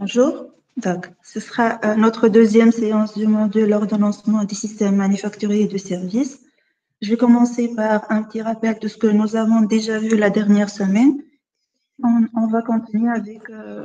Bonjour. Donc, ce sera notre deuxième séance du module ordonnancement des systèmes manufacturiers et de services. Je vais commencer par un petit rappel de ce que nous avons déjà vu la dernière semaine. On va continuer avec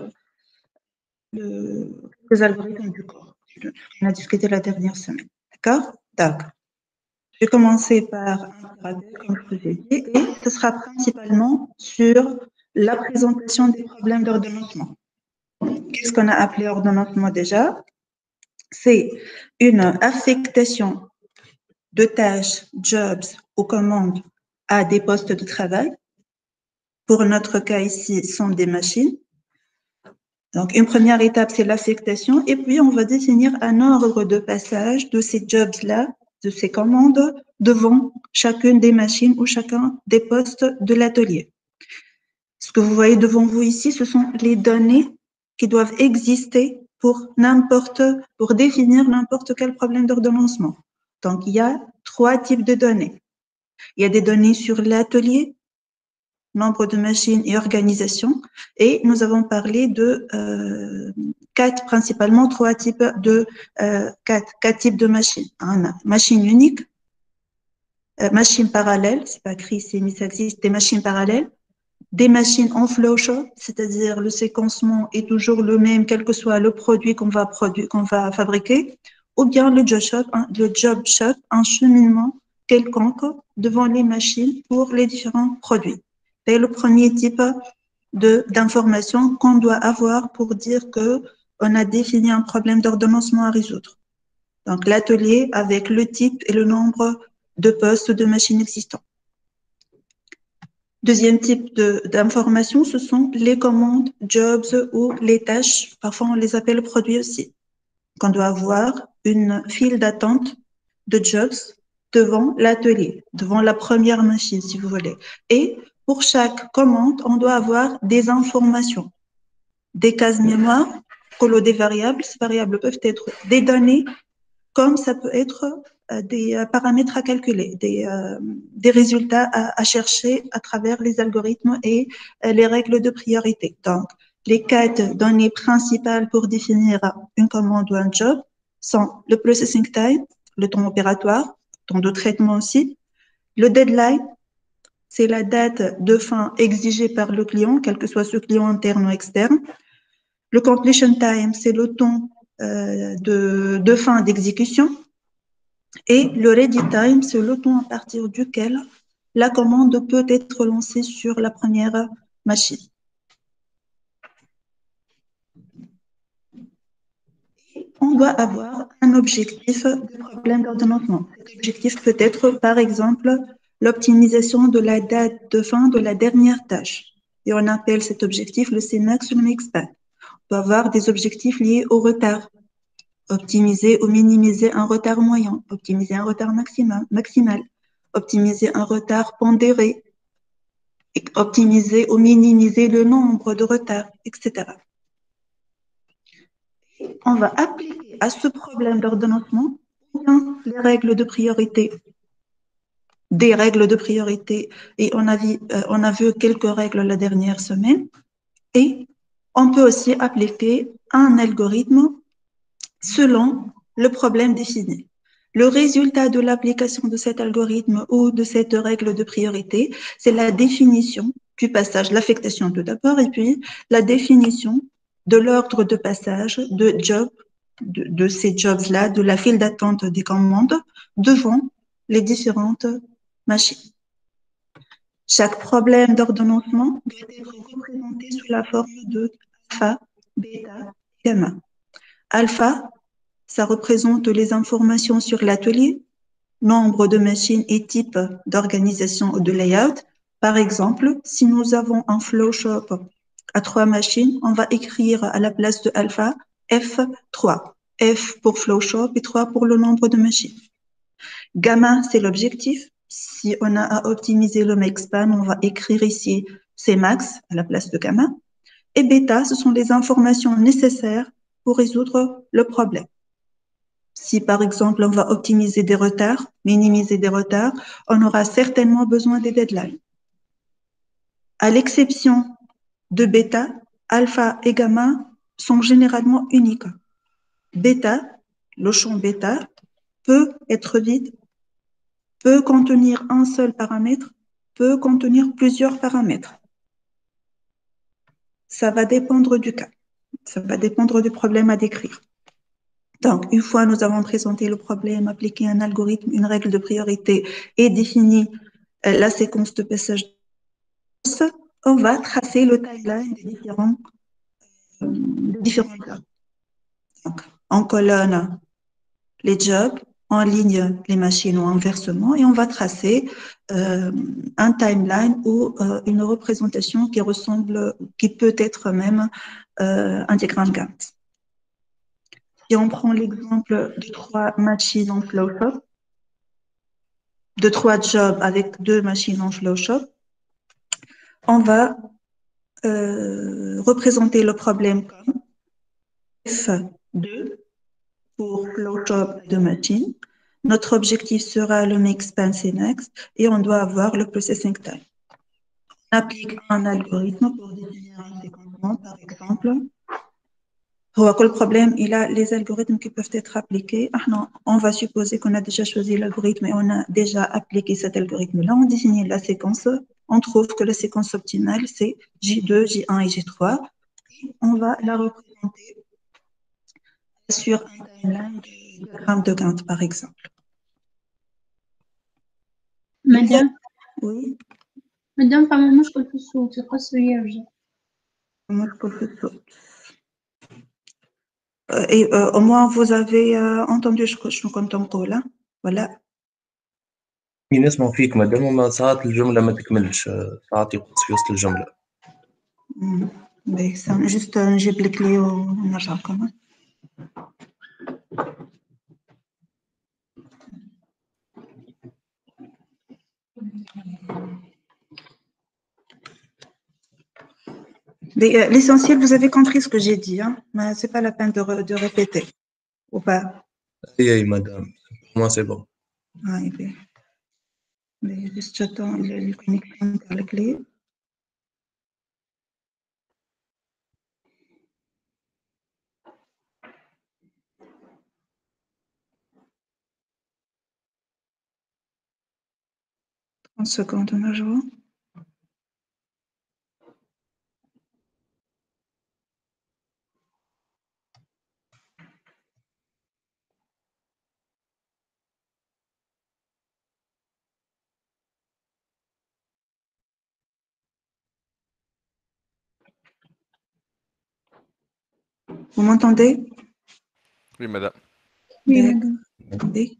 les algorithmes du corps qu'on a discuté la dernière semaine. D'accord? Donc, je vais commencer par un rappel, comme je vous ai dit, et ce sera principalement sur la présentation des problèmes d'ordonnancement. Qu'est-ce qu'on a appelé ordonnancement déjà? C'est une affectation de tâches, jobs ou commandes à des postes de travail. Pour notre cas ici, ce sont des machines. Donc, une première étape, c'est l'affectation. Et puis, on va définir un ordre de passage de ces jobs-là, de ces commandes, devant chacune des machines ou chacun des postes de l'atelier. Ce que vous voyez devant vous ici, ce sont les données qui doivent exister pour définir n'importe quel problème d'ordonnancement. Donc, il y a 3 types de données. Il y a des données sur l'atelier, nombre de machines et organisation. Et nous avons parlé de principalement 3 types de, 4 types de machines. On a machine unique, machine parallèle, c'est pas écrit ici, mais ça existe, des machines parallèles, des machines en flow shop, c'est-à-dire le séquencement est toujours le même, quel que soit le produit qu'on va fabriquer, ou bien le job shop, un cheminement quelconque devant les machines pour les différents produits. C'est le premier type d'information qu'on doit avoir pour dire que on a défini un problème d'ordonnancement à résoudre. Donc, l'atelier avec le type et le nombre de postes de machines existants. Deuxième type d'information, ce sont les commandes, jobs ou les tâches. Parfois, on les appelle produits aussi. On doit avoir une file d'attente de jobs devant l'atelier, devant la première machine, si vous voulez. Et pour chaque commande, on doit avoir des informations, des cases mémoire, des variables. Ces variables peuvent être des données, comme ça peut être des paramètres à calculer, des résultats à chercher à travers les algorithmes et les règles de priorité. Donc, les 4 données principales pour définir une commande ou un job sont le processing time, le temps opératoire, temps de traitement aussi, le deadline, c'est la date de fin exigée par le client, quel que soit ce client interne ou externe. Le completion time, c'est le temps de fin d'exécution. Et le ready time, c'est le temps à partir duquel la commande peut être lancée sur la première machine. On doit avoir un objectif de problème d'ordonnancement. Cet objectif peut être, par exemple, l'optimisation de la date de fin de la dernière tâche. Et on appelle cet objectif le Cmax ou le Mixpan. On peut avoir des objectifs liés au retard. Optimiser ou minimiser un retard moyen, optimiser un retard maximal, optimiser un retard pondéré, optimiser ou minimiser le nombre de retards, etc. On va appliquer à ce problème d'ordonnancement les règles de priorité, des règles de priorité, et on a vu quelques règles la dernière semaine, et on peut aussi appliquer un algorithme selon le problème défini. Le résultat de l'application de cet algorithme ou de cette règle de priorité, c'est la définition du passage, l'affectation tout d'abord, et puis la définition de l'ordre de passage de ces jobs-là, de la file d'attente des commandes devant les différentes machines. Chaque problème d'ordonnancement doit être représenté sous la forme de alpha, bêta, gamma. Alpha, ça représente les informations sur l'atelier, nombre de machines et type d'organisation ou de layout. Par exemple, si nous avons un flow shop à 3 machines, on va écrire à la place de alpha F3. F pour flow shop et 3 pour le nombre de machines. Gamma, c'est l'objectif. Si on a à optimiser le Mixpan, on va écrire ici Cmax à la place de gamma. Et bêta, ce sont les informations nécessaires pour résoudre le problème. Si, par exemple, on va optimiser des retards, minimiser des retards, on aura certainement besoin des deadlines. À l'exception de bêta, alpha et gamma sont généralement uniques. Bêta, le champ bêta, peut être vide, peut contenir un seul paramètre, peut contenir plusieurs paramètres. Ça va dépendre du cas. Ça va dépendre du problème à décrire. Donc, une fois nous avons présenté le problème, appliqué un algorithme, une règle de priorité et défini la séquence de passage, on va tracer le timeline des différents blocs. Donc, en colonne, les jobs, en ligne, les machines ou inversement, et on va tracer un timeline ou une représentation qui ressemble, qui peut être même un diagramme Gantt. Si on prend l'exemple de 3 machines en Flowshop, de 3 jobs avec 2 machines en Flowshop, on va représenter le problème comme F2 pour Flowshop de machines. Notre objectif sera le make span next et on doit avoir le processing time. On applique un algorithme pour définir un séquencement, par exemple. Le problème, il a les algorithmes qui peuvent être appliqués. On va supposer qu'on a déjà choisi l'algorithme et on a déjà appliqué cet algorithme-là. On définit la séquence. On trouve que la séquence optimale, c'est J2, J1 et J3. On va la représenter sur un timeline de diagramme de Gantt, par exemple. مدام Oui, مدام فما مشكل في الصوت يقصر يرجع. مشكل في الصوت. Et au moins, vous avez entendu ce que je كنت نقول, voilà. نسمع فيك مادام وما ساعات الجملة ما تكملش ساعات يقص في وسط الجملة. Mais c'est juste نجيب الكلي ونرجع لكم. L'essentiel, vous avez compris ce que j'ai dit, hein, mais c'est pas la peine de répéter, ou pas? Oui, madame, moi c'est bon. Ah, mais juste j'attends le connexion par la clé. En seconde, on a joué. Vous m'entendez? Oui, madame. Oui مدام. Oui.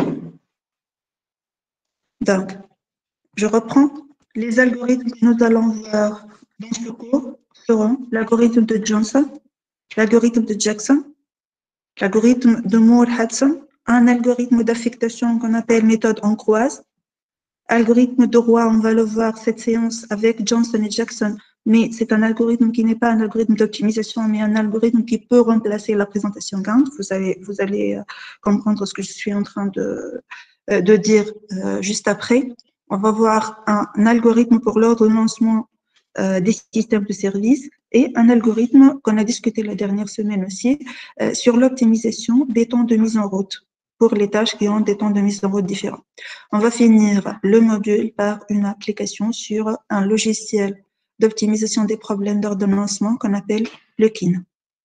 Donc, je reprends. Les algorithmes que nous allons voir dans ce cours seront l'algorithme de Johnson, l'algorithme de Jackson, l'algorithme de Moore-Hudson, un algorithme d'affectation qu'on appelle méthode hongroise, algorithme de Roy, on va le voir cette séance avec Johnson et Jackson, mais c'est un algorithme qui n'est pas un algorithme d'optimisation, mais un algorithme qui peut remplacer la présentation Gantt. Vous allez comprendre ce que je suis en train de dire juste après. On va voir un algorithme pour l'ordonnancement des systèmes de services et un algorithme qu'on a discuté la dernière semaine aussi sur l'optimisation des temps de mise en route pour les tâches qui ont des temps de mise en route différents. On va finir le module par une application sur un logiciel d'optimisation des problèmes d'ordonnancement qu'on appelle le KIN.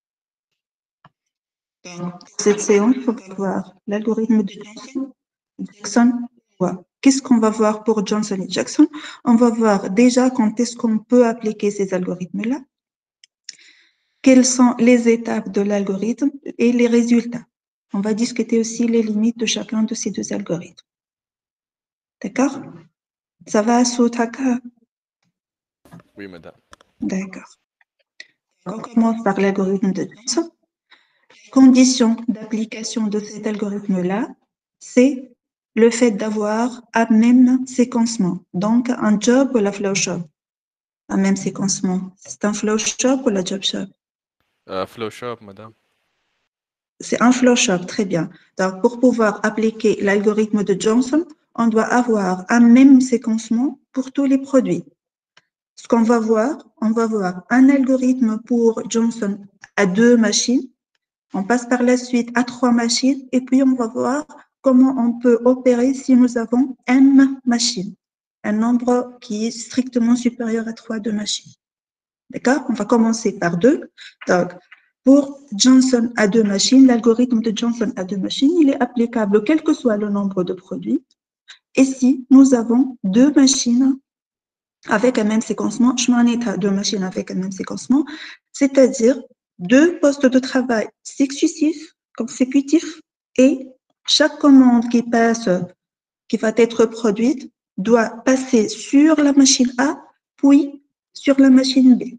Pour cette séance, on va voir l'algorithme de Johnson, Jackson, qu'est-ce qu'on va voir pour Johnson et Jackson? On va voir déjà quand est-ce qu'on peut appliquer ces algorithmes-là, quelles sont les étapes de l'algorithme et les résultats. On va discuter aussi les limites de chacun de ces 2 algorithmes. D'accord? Ça va, Soutaka? Oui, madame. D'accord. On commence par l'algorithme de Johnson. Les conditions d'application de cet algorithme-là, c'est le fait d'avoir un même séquencement. Donc, un job ou la flow shop. Un même séquencement. C'est un flow shop ou la job shop? Flowshop, madame. C'est un flow shop, très bien. Donc, pour pouvoir appliquer l'algorithme de Johnson, on doit avoir un même séquencement pour tous les produits. ce qu'on va voir, on va voir un algorithme pour Johnson à 2 machines. On passe par la suite à 3 machines et puis on va voir comment on peut opérer si nous avons m machines, un nombre qui est strictement supérieur à 3 de machines. D'accord? On va commencer par 2. Donc, pour Johnson à 2 machines, l'algorithme de Johnson à 2 machines, il est applicable quel que soit le nombre de produits. Et si nous avons 2 machines avec un même séquencement, je m'en ai 2 machines avec un même séquencement, c'est-à-dire 2 postes de travail consécutifs et chaque commande qui passe, qui va être produite, doit passer sur la machine A, puis sur la machine B.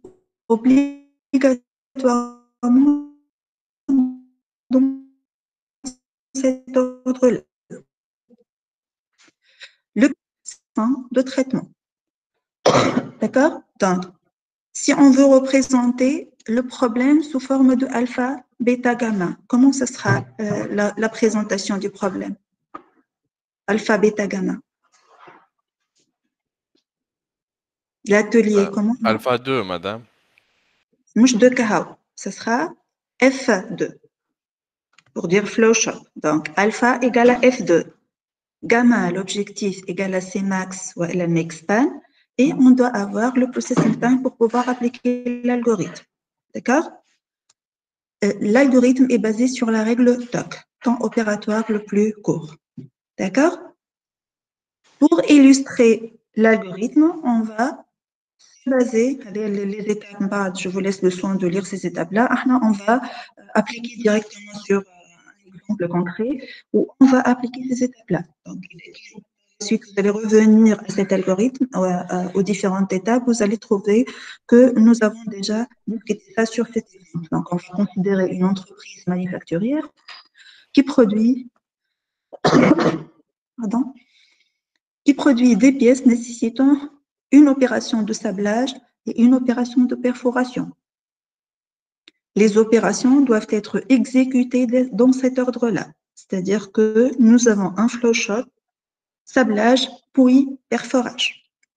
Obligatoirement dans cet ordre-là. Le temps de traitement. D'accord? Donc, si on veut représenter le problème sous forme de alpha, bêta, gamma, comment ce sera la présentation du problème? Alpha, bêta, gamma. L'atelier, comment? Alpha 2, madame. Mouche de Kahao. Ce sera F2 pour dire flow chart. Donc, alpha égale à F2. Gamma, l'objectif égale à Cmax ou à la next span. Et on doit avoir le processing time pour pouvoir appliquer l'algorithme. D'accord? L'algorithme est basé sur la règle TOC, temps opératoire le plus court. D'accord? Pour illustrer l'algorithme, on va baser les étapes. Je vous laisse le soin de lire ces étapes-là. On va appliquer directement sur un exemple concret où on va appliquer ces étapes-là. Donc, ensuite, vous allez revenir à cet algorithme, aux différentes étapes, vous allez trouver que nous avons déjà discuté ça sur cet exemple. Donc, on va considérer une entreprise manufacturière qui produit, des pièces nécessitant une opération de sablage et une opération de perforation. Les opérations doivent être exécutées dans cet ordre-là, c'est-à-dire que nous avons un flowchart, sablage, puis perforation,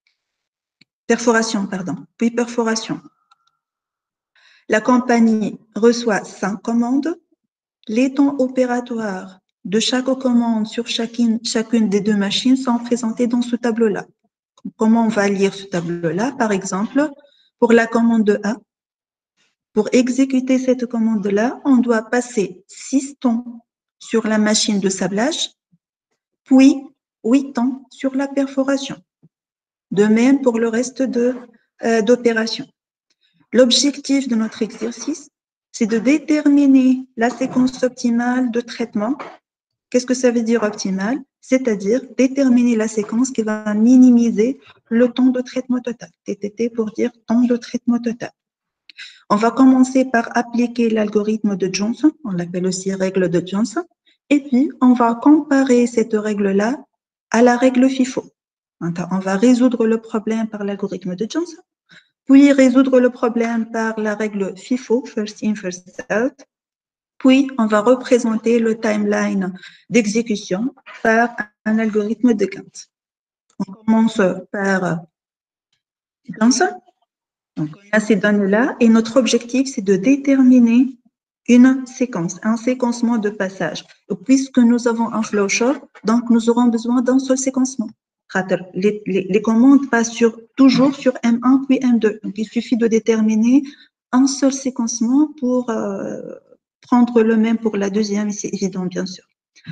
puis perforation. La compagnie reçoit 5 commandes. Les temps opératoires de chaque commande sur chacune des 2 machines sont présentés dans ce tableau-là. Comment on va lire ce tableau-là? Par exemple, pour la commande A, pour exécuter cette commande-là, on doit passer 6 temps sur la machine de sablage, puis 8 temps sur la perforation. De même pour le reste d'opérations. L'objectif de notre exercice, c'est de déterminer la séquence optimale de traitement. Qu'est-ce que ça veut dire optimale? C'est-à-dire déterminer la séquence qui va minimiser le temps de traitement total. TTT pour dire temps de traitement total. On va commencer par appliquer l'algorithme de Johnson, on l'appelle aussi règle de Johnson, et puis on va comparer cette règle-là à la règle FIFO. On va résoudre le problème par l'algorithme de Johnson, puis résoudre le problème par la règle FIFO, first in, first out, puis on va représenter le timeline d'exécution par un algorithme de Gantt. On commence par Johnson. Donc, on a ces données-là et notre objectif, c'est de déterminer une séquence, un séquencement de passage. Et puisque nous avons un flowchart, donc nous aurons besoin d'un seul séquencement. Les commandes passent toujours sur M1 puis M2. Donc, il suffit de déterminer un seul séquencement pour prendre le même pour la deuxième, et c'est évident, bien sûr.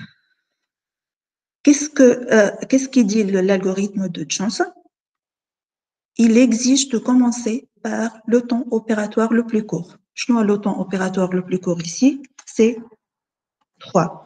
Qu'est-ce qu'il dit l'algorithme de Johnson? Il exige de commencer par le temps opératoire le plus court. Le temps opératoire le plus court ici, c'est 3.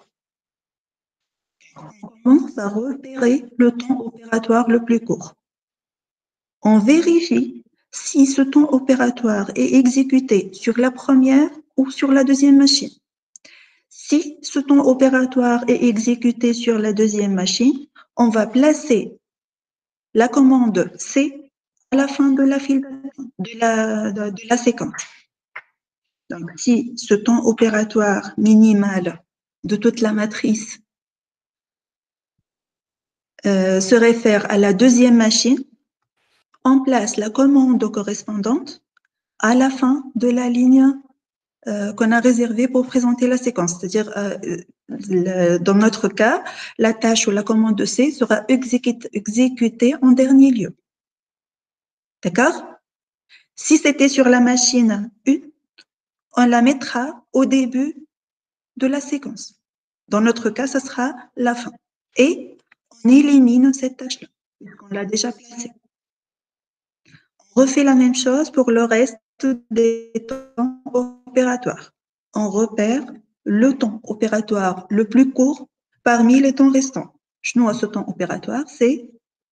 On commence par repérer le temps opératoire le plus court. On vérifie si ce temps opératoire est exécuté sur la première ou sur la deuxième machine. Si ce temps opératoire est exécuté sur la deuxième machine, on va placer la commande C à la fin de la file de la séquence. Donc, si ce temps opératoire minimal de toute la matrice se réfère à la deuxième machine, on place la commande correspondante à la fin de la ligne qu'on a réservée pour présenter la séquence. C'est-à-dire, dans notre cas, la tâche ou la commande de C sera exécutée en dernier lieu. D'accord? Si c'était sur la machine 1, on la mettra au début de la séquence. Dans notre cas, ce sera la fin. Et on élimine cette tâche-là, puisqu'on l'a déjà placée. On refait la même chose pour le reste des temps opératoires. On repère le temps opératoire le plus court parmi les temps restants. Chnou, ce temps opératoire, c'est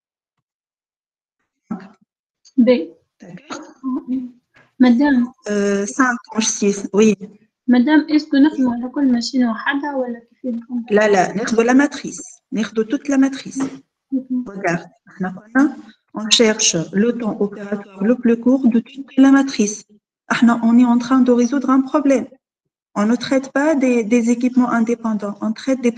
B. d'accord. مدام 5 مش 6 oui. مدام اسكو نخدمو على كل ماشين وحدها ولا كيف نفهم؟ لا ناخذ la matrice. ناخذ toute la matrice. Regarde, on cherche le temps opératoire le plus court de toute la matrice. On est en train de résoudre un problème. On ne traite pas des équipements indépendants, on traite des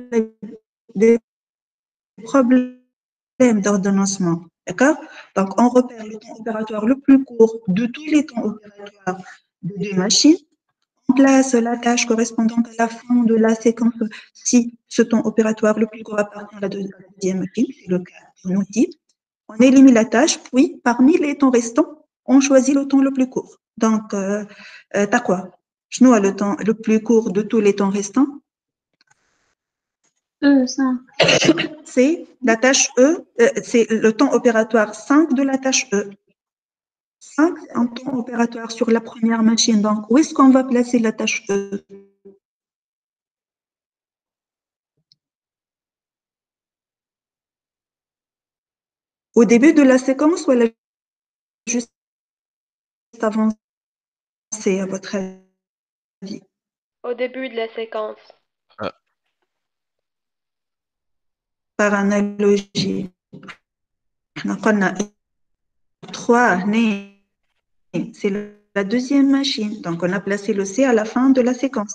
problèmes d'ordonnancement. D'accord? Donc, on repère le temps opératoire le plus court de tous les temps opératoires de deux machines. On place la tâche correspondante à la fin de la séquence si ce temps opératoire le plus court appartient à la deuxième machine, c'est le cas de nos types. On élimine la tâche, puis parmi les temps restants, on choisit le temps le plus court. Donc, t'as quoi? Je noue le temps le plus court de tous les temps restants. ça. C'est la tâche E, c'est le temps opératoire 5 de la tâche E. 5, c'est un temps opératoire sur la première machine. Donc, où est-ce qu'on va placer la tâche E? Au début de la séquence ou juste avant, c'est à votre avis? Au début de la séquence. Par analogie. On a 3, c'est la deuxième machine. Donc, on a placé le C à la fin de la séquence.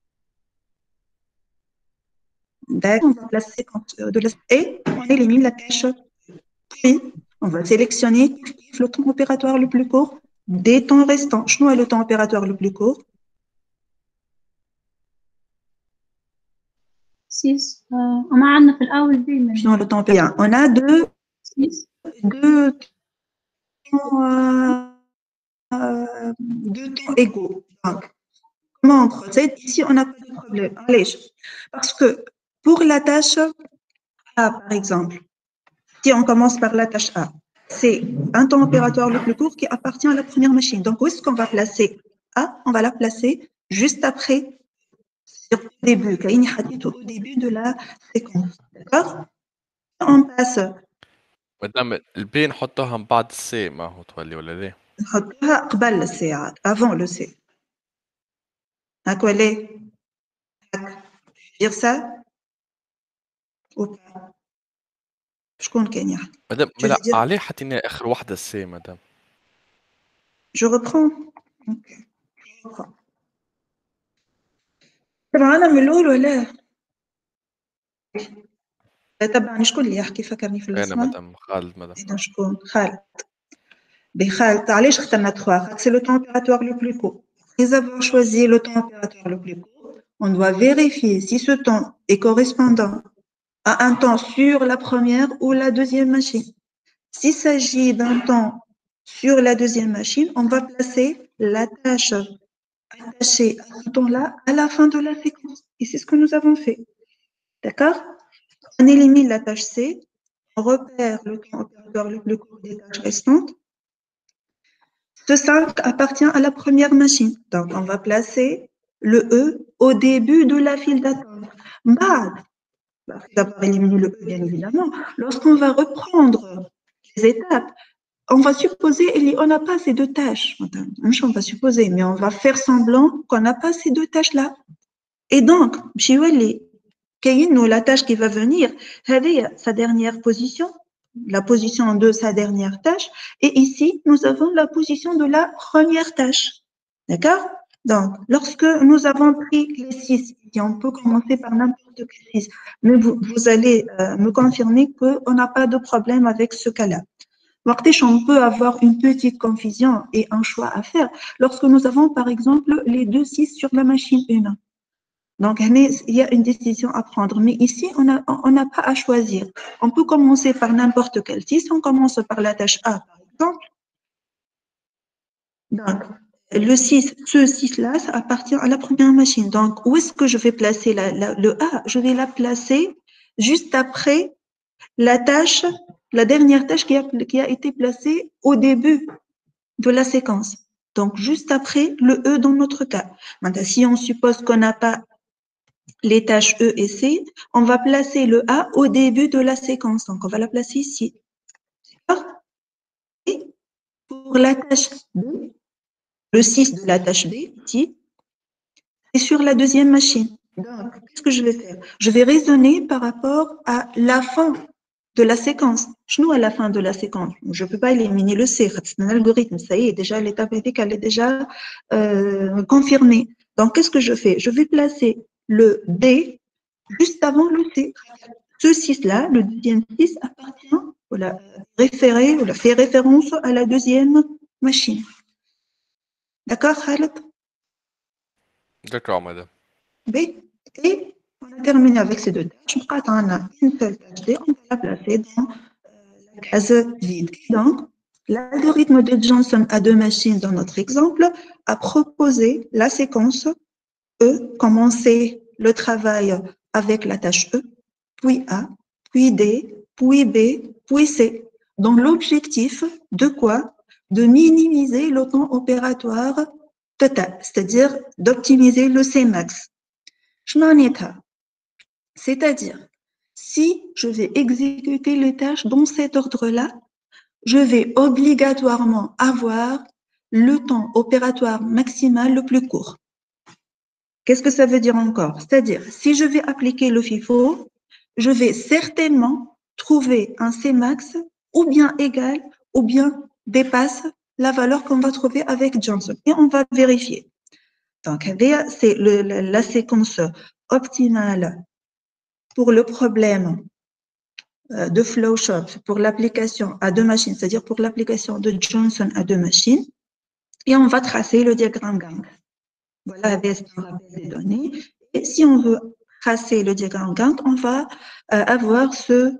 D'accord, on va placer la séquence de la et on élimine la tâche. Puis, on va sélectionner le temps opératoire le plus court des temps restants. Je noue le temps opératoire le plus court. 6 وما عندنا في الأول B. Je noue le temps opératoire. On a deux temps égaux. Donc, comment on procède? Ici, on n'a pas de problème. Allez, parce que pour la tâche A, par exemple, si on commence par la tâche A, c'est un temps opératoire le plus court qui appartient à la première machine. Donc, où est-ce qu'on va placer A? On va la placer juste après, au début de la séquence. D'accord? On passe. مدام البي نحطوها من بعد السي ما هو تولي ولا ليه؟ نحطوها قبل الساعات avant le C. هاك ولا هاك dire ça ou pas شكون كان يحكي مدام Je لا veux dire- عليه حطينا اخر وحده السي مدام. je reprends ok je reprends طبعا انا من الاول ولا تبعني شكون اللي يحكي فكرني في انا الاسماء مدام خالد مدام. اذا شكون خالد بخالد علاش اخترنا 3 c'est le temps opératoire le plus court. Après avoir choisi le temps opératoire le plus court, on doit vérifier si ce temps est correspondant à un temps sur la première ou la deuxième machine. S'il s'agit d'un temps sur la deuxième machine, on va placer la tâche attachée à ce temps-là à la fin de la séquence. Et c'est ce que nous avons fait. D'accord? On élimine la tâche C, on repère le temps opératoire le plus court des tâches restantes. Ce 5 appartient à la première machine. Donc, on va placer le E au début de la file d'attente. Après avoir éliminé le E, bien évidemment, lorsqu'on va reprendre les étapes, on va supposer qu'on n'a pas ces deux tâches. On va supposer, mais on va faire semblant qu'on n'a pas ces deux tâches-là. Et donc, la tâche qui va venir, sa dernière position, la position de sa dernière tâche, et ici, nous avons la position de la première tâche. D'accord? Donc, lorsque nous avons pris les 6, et on peut commencer par n'importe quel 6, mais vous allez me confirmer qu'on n'a pas de problème avec ce cas-là. On peut avoir une petite confusion et un choix à faire lorsque nous avons, par exemple, les 2,6 sur la machine 1. Donc, il y a une décision à prendre. Mais ici, on n'a pas à choisir. On peut commencer par n'importe quel 6. On commence par la tâche A, par exemple. Donc, le 6, ce 6-là, ça appartient à la première machine. Donc, où est-ce que je vais placer le A? Je vais la placer juste après la tâche, la dernière tâche qui a été placée au début de la séquence. Donc, juste après le E dans notre cas. Maintenant, si on suppose qu'on n'a pas les tâches E et C, on va placer le A au début de la séquence. Donc, on va la placer ici. D'accord? Et pour la tâche B, le 6 de la tâche B, ici, c'est sur la deuxième machine. Donc, qu'est-ce que je vais faire? Je vais raisonner par rapport à la fin de la séquence. Nous, à la fin de la séquence, je ne peux pas éliminer le C. C'est un algorithme, ça y est, déjà l'étape éthique, elle est déjà confirmée. Donc, qu'est-ce que je fais? Je vais placer le D juste avant le C. Ce 6-là, le deuxième 6, appartient, voilà, référé, voilà, fait référence à la deuxième machine. D'accord, Khaled? D'accord, madame. B. Et on a terminé avec ces deux tâches. On a une seule tâche D, on va la placer dans la case vide. Donc, l'algorithme de Johnson à deux machines dans notre exemple a proposé la séquence E, commencer le travail avec la tâche E, puis A, puis D, puis B, puis C. Donc, l'objectif de quoi? De minimiser le temps opératoire total, c'est-à-dire d'optimiser le Cmax. C'est-à-dire, si je vais exécuter les tâches dans cet ordre-là, je vais obligatoirement avoir le temps opératoire maximal le plus court. Qu'est-ce que ça veut dire encore? C'est-à-dire, si je vais appliquer le FIFO, je vais certainement trouver un Cmax ou bien égal ou bien dépasse la valeur qu'on va trouver avec Johnson. Et on va vérifier. Donc, c'est la séquence optimale pour le problème de Flowshop, pour l'application à deux machines, c'est-à-dire pour l'application de Johnson à deux machines. Et on va tracer le diagramme gang. Voilà la base des données. Et si on veut tracer le diagramme Gantt, on va avoir ce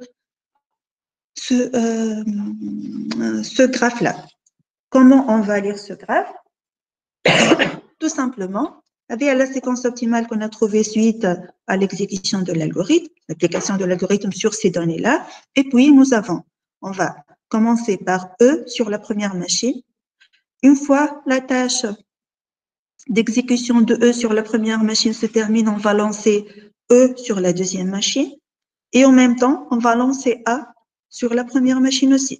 graphe-là. Comment on va lire ce graphe? Tout simplement, avec la séquence optimale qu'on a trouvée suite à l'exécution de l'algorithme, l'application de l'algorithme sur ces données-là. Et puis, on va commencer par E sur la première machine. Une fois la tâche d'exécution de E sur la première machine se termine, on va lancer E sur la deuxième machine et en même temps, on va lancer A sur la première machine aussi.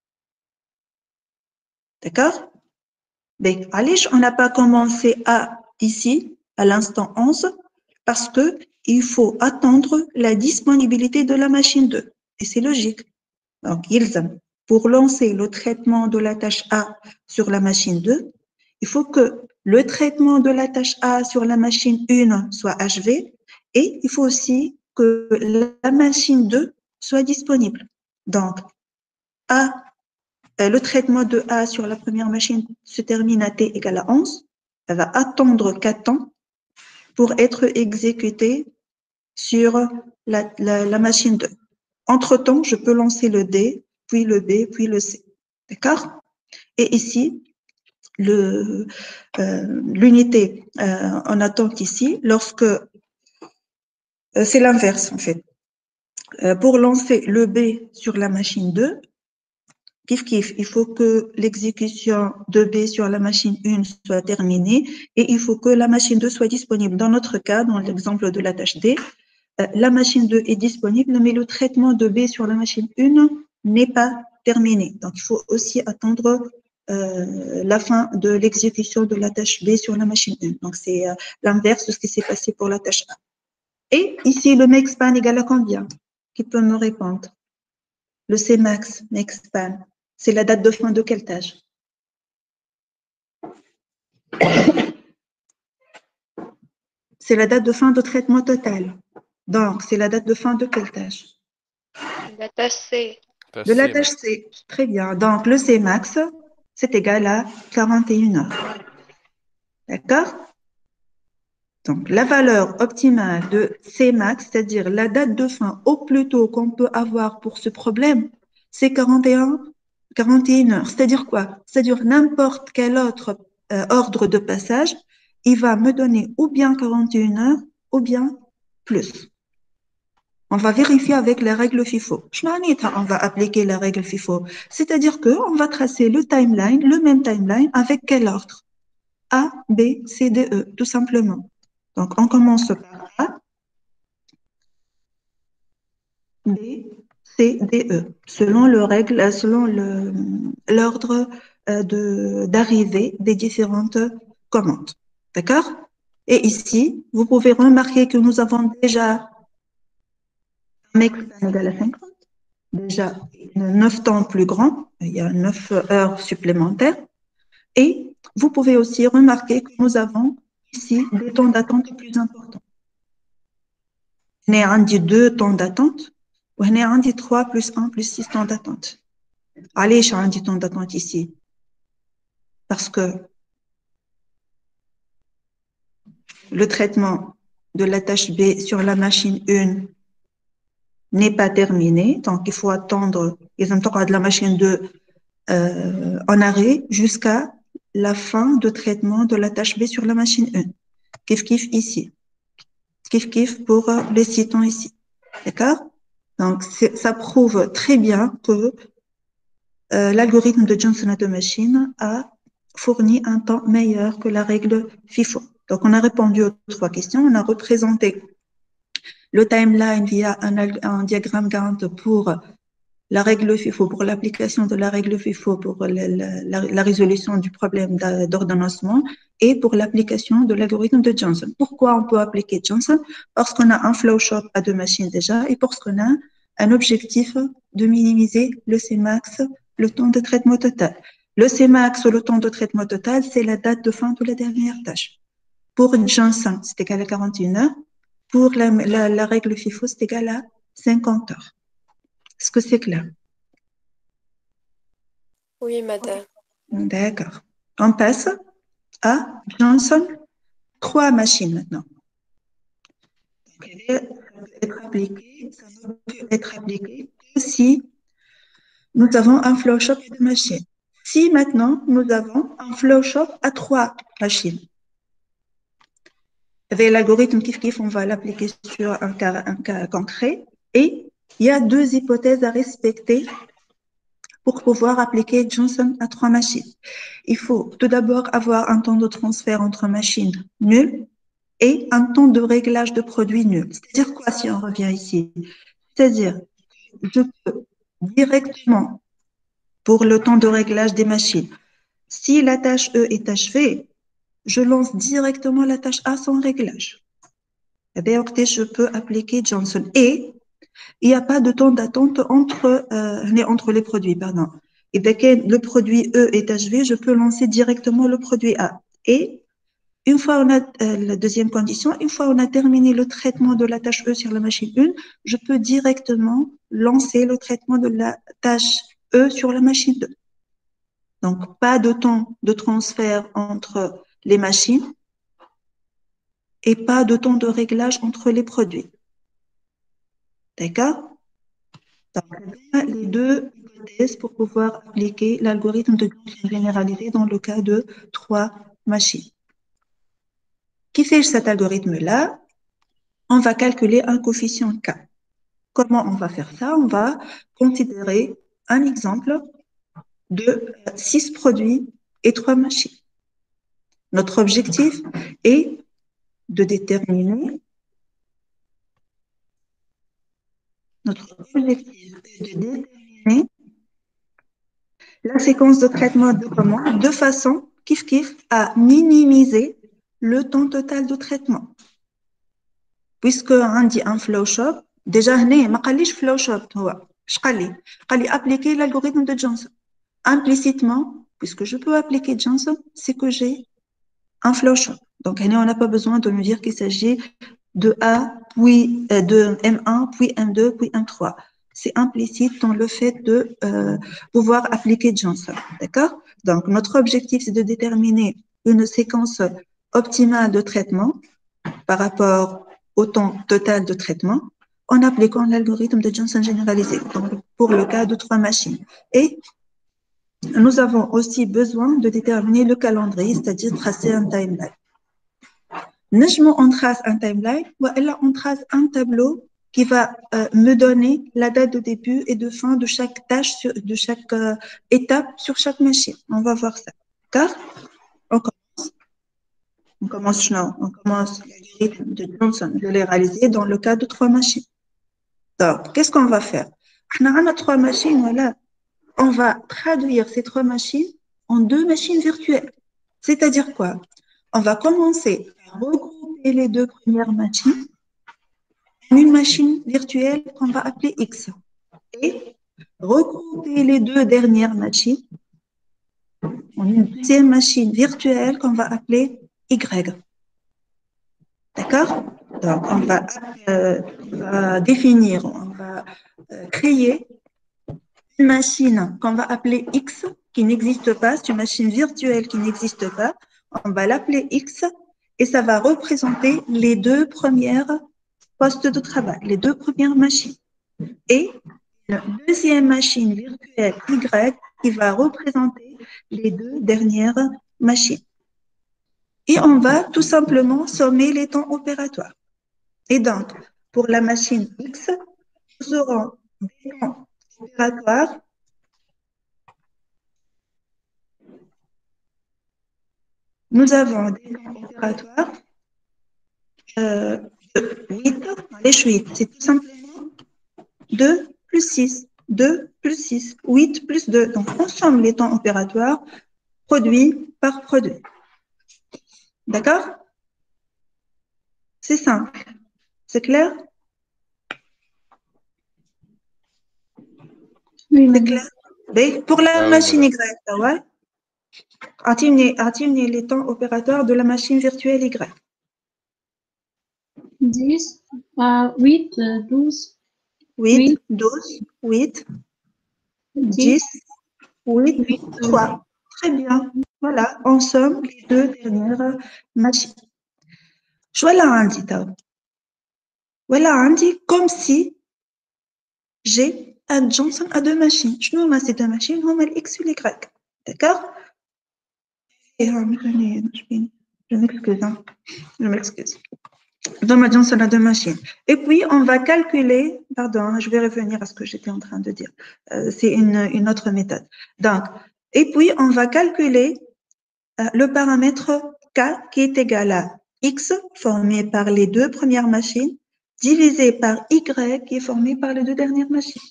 D'accord? Mais allez, on n'a pas commencé A ici à l'instant 11 parce que il faut attendre la disponibilité de la machine 2. Et c'est logique. Donc, pour lancer le traitement de la tâche A sur la machine 2, il faut que le traitement de la tâche A sur la machine 1 soit achevé et il faut aussi que la machine 2 soit disponible. Donc, le traitement de A sur la première machine se termine à T égale à 11. Elle va attendre 4 temps pour être exécutée sur la machine 2. Entre-temps, je peux lancer le D, puis le B, puis le C. D'accord? Et ici, l'unité en attente ici, lorsque c'est l'inverse en fait. Pour lancer le B sur la machine 2, il faut que l'exécution de B sur la machine 1 soit terminée et il faut que la machine 2 soit disponible. Dans notre cas, dans l'exemple de la tâche D, la machine 2 est disponible, mais le traitement de B sur la machine 1 n'est pas terminé. Donc, il faut aussi attendre la fin de l'exécution de la tâche B sur la machine 1. Donc, c'est l'inverse de ce qui s'est passé pour la tâche A. Et ici, le makespan égale à combien? Qui peut me répondre? Le Cmax, makespan, c'est la date de fin de quelle tâche? C'est la date de fin de traitement total. Donc, c'est la date de fin de quelle tâche? La tâche C. De la C tâche max. C. Très bien. Donc, le C max, c'est égal à 41 heures. D'accord? Donc, la valeur optimale de C max, c'est-à-dire la date de fin au plus tôt qu'on peut avoir pour ce problème, c'est 41 heures. C'est-à-dire quoi? C'est-à-dire n'importe quel autre ordre de passage, il va me donner ou bien 41 heures ou bien plus. On va vérifier avec les règles FIFO. On va appliquer la règle FIFO. C'est-à-dire qu'on va tracer le timeline, le même timeline, avec quel ordre? A, B, C, D, E, tout simplement. Donc, on commence par A, B, C, D, E, selon l'ordre d'arrivée des différentes commandes. D'accord? Et ici, vous pouvez remarquer que nous avons déjà un make égal à 50, déjà 9 temps plus grand, il y a 9 heures supplémentaires. Et vous pouvez aussi remarquer que nous avons ici des temps d'attente plus importants. On a 2 temps d'attente, ou on a 3 plus 1 plus 6 temps d'attente. Allez, j'ai un temps d'attente ici. Parce que le traitement de la tâche B sur la machine 1 n'est pas terminé, donc il faut attendre, de la machine 2 en arrêt jusqu'à la fin de traitement de la tâche B sur la machine 1. Kif kif ici. Kif kif pour les 6 temps ici. D'accord? Donc, ça prouve très bien que l'algorithme de Johnson de Machine a fourni un temps meilleur que la règle FIFO. Donc, on a répondu aux 3 questions. On a représenté le timeline via un diagramme Gantt pour la règle FIFO, pour l'application de la règle FIFO pour la résolution du problème d'ordonnancement et pour l'application de l'algorithme de Johnson. Pourquoi on peut appliquer Johnson? Parce qu'on a un flowchart à 2 machines déjà et parce qu'on a un objectif de minimiser le Cmax, le temps de traitement total. Le Cmax, le temps de traitement total, c'est la date de fin de la dernière tâche. Pour Johnson, c'est égal à 41 heures. Pour la règle FIFO, c'est égal à 50 heures. Est-ce que c'est clair? Oui, madame. D'accord. On passe à Johnson, 3 machines maintenant. Ça ne peut être appliqué que si nous avons un flowchart de machines. Si maintenant nous avons un flowchart à 3 machines, avec l'algorithme kif, on va l'appliquer sur un cas concret et il y a 2 hypothèses à respecter pour pouvoir appliquer Johnson à 3 machines. Il faut tout d'abord avoir un temps de transfert entre machines nul et un temps de réglage de produit nul. C'est-à-dire quoi si on revient ici? C'est-à-dire, je peux directement, pour le temps de réglage des machines, si la tâche E est achevée, je lance directement la tâche A sans réglage. Eh bien, je peux appliquer Johnson. Et il n'y a pas de temps d'attente entre les produits, pardon. Et bien, quand le produit E est achevé, je peux lancer directement le produit A. Et une fois on a la deuxième condition, une fois on a terminé le traitement de la tâche E sur la machine 1, je peux directement lancer le traitement de la tâche E sur la machine 2. Donc, pas de temps de transfert entre les machines et pas de temps de réglage entre les produits. D'accord? Donc, les 2 hypothèses pour pouvoir appliquer l'algorithme de Gaussian généralisé dans le cas de 3 machines. Qui fait cet algorithme-là? On va calculer un coefficient K. Comment on va faire ça? On va considérer un exemple de 6 produits et 3 machines. Notre objectif est de déterminer la séquence de traitement de commande de façon à minimiser le temps total de traitement. Puisque on dit un flowchart, déjà هنا ما قاليش flowchart هو اش قال لي appliquer l'algorithme de Johnson. Implicitement, puisque je peux appliquer Johnson, c'est que j'ai un flowchart. Donc on n'a pas besoin de nous dire qu'il s'agit de A, puis de M1, puis M2, puis M3. c'est implicite dans le fait de pouvoir appliquer Johnson. D'accord? Donc, notre objectif, c'est de déterminer une séquence optimale de traitement par rapport au temps total de traitement en appliquant l'algorithme de Johnson généralisé, donc pour le cas de 3 machines. Et nous avons aussi besoin de déterminer le calendrier, c'est-à-dire tracer un timeline. On trace un timeline ou là on trace un tableau qui va me donner la date de début et de fin de chaque tâche, de chaque étape sur chaque machine. On va voir ça. D'accord? On commence l'algorithme de Johnson. Je l'ai réalisé dans le cas de 3 machines. Donc, qu'est-ce qu'on va faire? On a 3 machines, voilà. On va traduire ces 3 machines en 2 machines virtuelles. C'est-à-dire quoi? On va commencer à regrouper les 2 premières machines en une machine virtuelle qu'on va appeler X. Et regrouper les 2 dernières machines en une deuxième machine virtuelle qu'on va appeler Y. D'accord? Donc, on va définir, on va créer une machine qu'on va appeler X, qui n'existe pas, c'est une machine virtuelle qui n'existe pas. On va l'appeler X et ça va représenter les 2 premières postes de travail, les 2 premières machines. Et une deuxième machine virtuelle Y qui va représenter les 2 dernières machines. Et on va tout simplement sommer les temps opératoires. Et donc, pour la machine X, nous aurons des temps opératoires nous avons des temps opératoires de 8, allez, 8, c'est tout simplement 2 plus 6, 2 plus 6, 8 plus 2. Donc, on somme les temps opératoires produit par produit. D'accord? C'est simple. C'est clair? Oui, C'est madame. clair? Mais pour la Ah oui, machine madame. Y, ouais. Atteignez les temps opératoires de la machine virtuelle Y. 10, 8, 12, 8, 12, 8, 10, 10, 8, 8, 3. Très bien. Voilà, on somme les 2 dernières machines. Voilà عندي تو. Voilà عندي comme si j'ai un Johnson à 2 machines. شنو هما ces 2 machines? هما الX و الY. D'accord? Je m'excuse. Hein. Je m'excuse. Dans ma Johnson à 2 machines. Et puis, on va calculer, pardon, je vais revenir à ce que j'étais en train de dire. C'est une autre méthode. Donc, et puis, on va calculer le paramètre K qui est égal à X formé par les 2 premières machines divisé par Y qui est formé par les 2 dernières machines.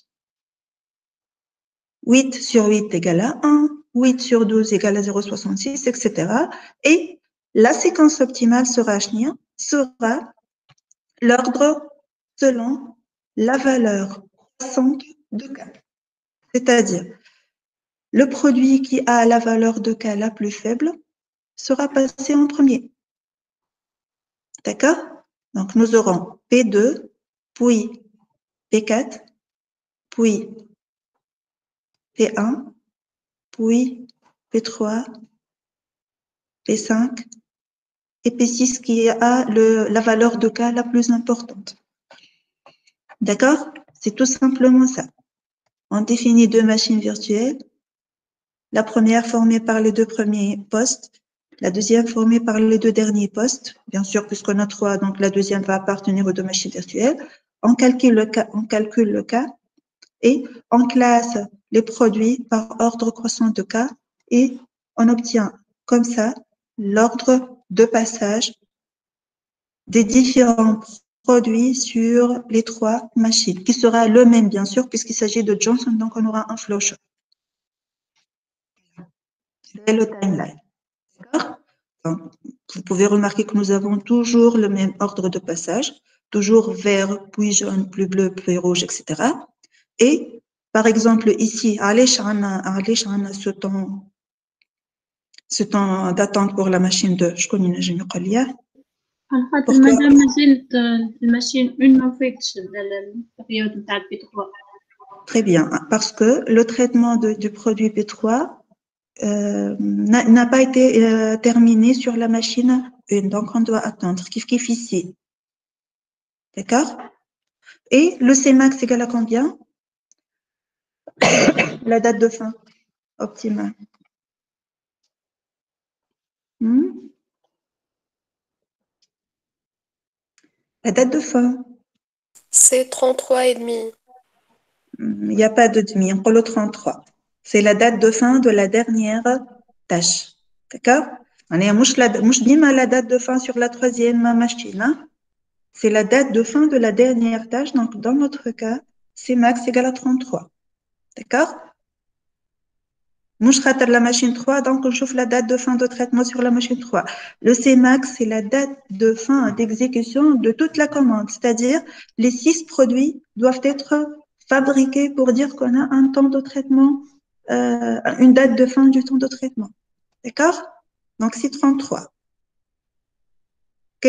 8 sur 8 égale à 1, 8 sur 12 égale à 0,66, etc. Et la séquence optimale sera l'ordre selon la valeur croissante de K. C'est-à-dire, le produit qui a la valeur de K la plus faible sera passé en premier. D'accord? Donc, nous aurons P2, puis P4, puis P1, puis P3, P5 et P6 qui a la valeur de K la plus importante. D'accord? C'est tout simplement ça. On définit 2 machines virtuelles. La première formée par les 2 premiers postes, la deuxième formée par les 2 derniers postes. Bien sûr, puisqu'on a 3, donc la deuxième va appartenir aux 2 machines virtuelles. On calcule le cas et on classe les produits par ordre croissant de K et on obtient comme ça l'ordre de passage des différents produits sur les 3 machines, qui sera le même bien sûr puisqu'il s'agit de Johnson, donc on aura un flowchart. C'est le timeline. D'accord? Donc, vous pouvez remarquer que nous avons toujours le même ordre de passage, toujours vert, puis jaune, puis bleu, puis rouge, etc. Et par exemple ici, ce temps d'attente pour la machine de je connais على خاطر Pourquoi? مادام مازالت الماشين اون ما فاتش البريود نتاع البي 3. Très bien, parce que le traitement du produit P3 n'a pas été terminé sur la machine 1, donc on doit attendre. Kif ici. D'accord? Et le Cmax égale à combien? La date de fin optimale. La date de fin. C'est 33,5. Il n'y a pas de demi, on prend le 33. C'est la date de fin de la dernière tâche. D'accord? On est la date de fin sur la troisième machine. Hein? C'est la date de fin de la dernière tâche. Donc, dans notre cas, Cmax égale à 33. D'accord? Mouche la machine 3, donc on chauffe la date de fin de traitement sur la machine 3. Le Cmax, c'est la date de fin d'exécution de toute la commande, c'est-à-dire les 6 produits doivent être fabriqués pour dire qu'on a un temps de traitement, une date de fin du temps de traitement. D'accord? Donc c'est 33. OK?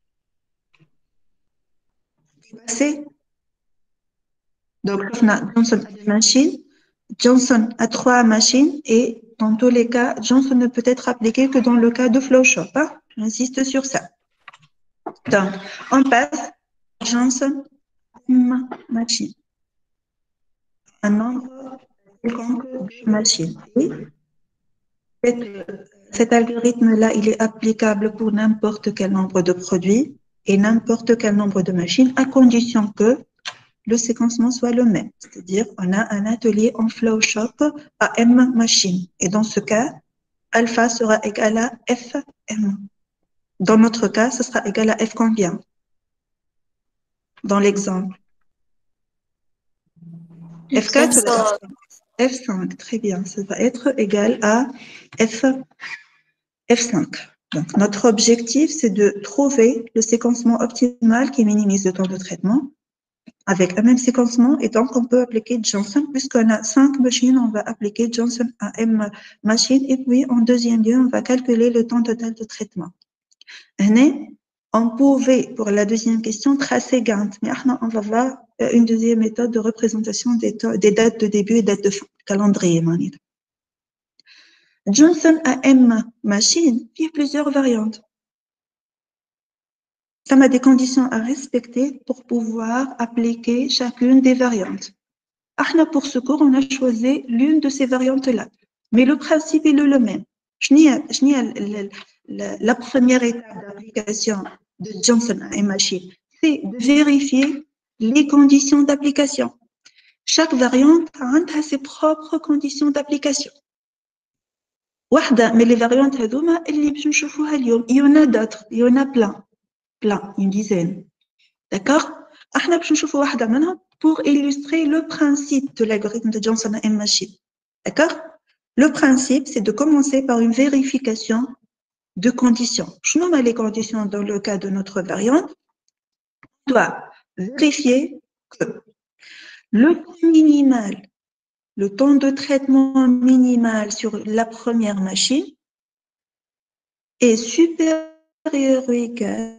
C'est donc Johnson a 2 machines, Johnson a 3 machines et dans tous les cas, Johnson ne peut être appliqué que dans le cas de Flowshop. Hein? J'insiste sur ça. Donc, on passe Johnson machine. Un nombre de machines. Et cet algorithme-là, il est applicable pour n'importe quel nombre de produits et n'importe quel nombre de machines à condition que le séquencement soit le même. C'est-à-dire, on a un atelier en Flowshop à M machines. Et dans ce cas, alpha sera égal à Fm. Dans notre cas, ce sera égal à F combien? Dans l'exemple. F4 ou F5? F5, très bien. Ça va être égal à F5. Donc, notre objectif, c'est de trouver le séquencement optimal qui minimise le temps de traitement avec un même séquencement. Et donc, on peut appliquer Johnson. Puisqu'on a 5 machines, on va appliquer Johnson à M machine. Et puis, en deuxième lieu, on va calculer le temps total de traitement. On pouvait, pour la deuxième question, tracer Gantt. Mais on va voir une deuxième méthode de représentation des dates de début et dates de fin. Calendrier, manita. Johnson à M machine, il y a plusieurs variantes. Ça a des conditions à respecter pour pouvoir appliquer chacune des variantes. Pour ce cours, on a choisi l'une de ces variantes-là. Mais le principe est le même. La première étape d'application de Johnson à M machine, c'est de vérifier les conditions d'application. Chaque variante a ses propres conditions d'application. Mais les variantes, il y en a d'autres, il y en a plein, une dizaine. D'accord? Pour illustrer le principe de l'algorithme de Johnson à M machine. D'accord? Le principe, c'est de commencer par une vérification de conditions. Je nomme les conditions dans le cas de notre variante. On doit vérifier que le temps minimal, le temps de traitement minimal sur la première machine est supérieur ou égal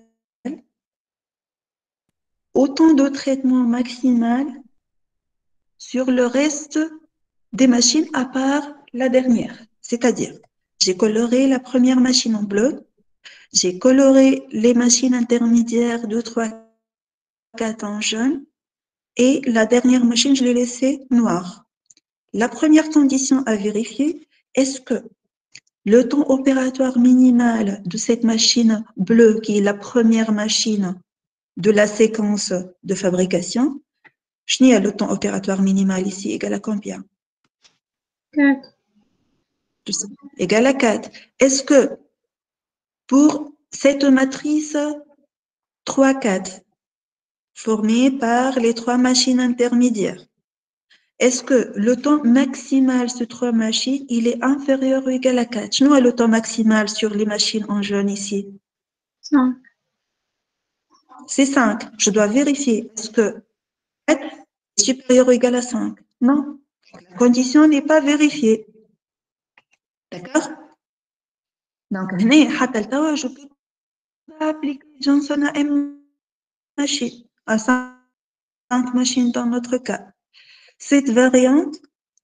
au temps de traitement maximal sur le reste des machines à part la dernière. C'est-à-dire, j'ai coloré la première machine en bleu, j'ai coloré les machines intermédiaires 2, 3, 4 en jaune, et la dernière machine, je l'ai laissée noire. La première condition à vérifier, est-ce que le temps opératoire minimal de cette machine bleue, qui est la première machine de la séquence de fabrication, je n'ai le temps opératoire minimal ici égal à combien? 4. Égal à 4. Est-ce que pour cette matrice 3, 4, formée par les 3 machines intermédiaires, est-ce que le temps maximal sur 3 machines, il est inférieur ou égal à 4? Je n'ai le temps maximal sur les machines en jaune ici. 5. C'est 5. Je dois vérifier. Est-ce que 4 est supérieur ou égal à 5? Non. La condition n'est pas vérifiée. D'accord? Donc, je peux pas appliquer Johnson à M machine, à 5 machines dans notre cas. Cette variante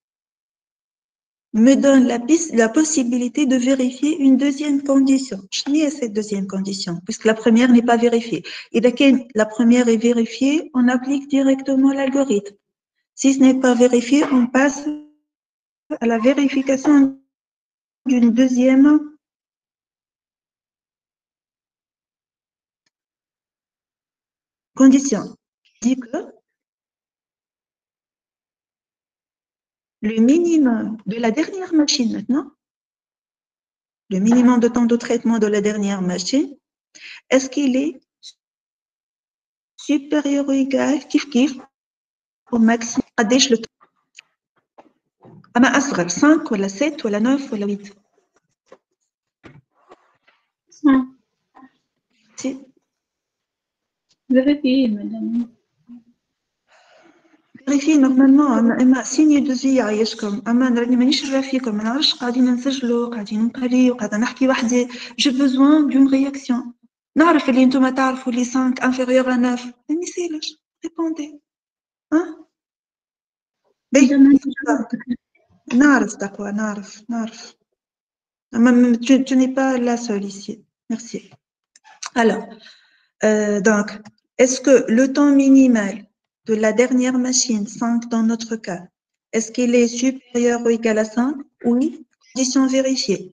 me donne la possibilité de vérifier une deuxième condition. Je n'ai cette deuxième condition, puisque la première n'est pas vérifiée. Et dès que la première est vérifiée, on applique directement l'algorithme. Si ce n'est pas vérifié, on passe à la vérification d'une deuxième condition. Dit que le minimum de la dernière machine maintenant, le minimum de temps de traitement de la dernière machine, est-ce qu'il est supérieur ou égal au maximum قداش le temps أما أصغر 5 ولا 7 ولا 9 ولا 8 Si. Vérifiez, madame. Vérifiez normalement أما سيني دوزي يعيشكم أما راني مانيش راه فيكم ما نعرفش قاعدين نسجلوا قاعدين نقريو قاعدة نحكي وحدي جو بوزوان دون رياكسيون نعرف اللي انتم تعرفوا لي 5 inférieur à 9 ما يسالش ريبوندي ها نعرف تقوى نعرف tu n'es pas la seule ici merci alors donc est-ce que le temps minimal de la dernière machine 5 dans notre cas est-ce qu'il est supérieur ou égal à 5 oui condition vérifiée.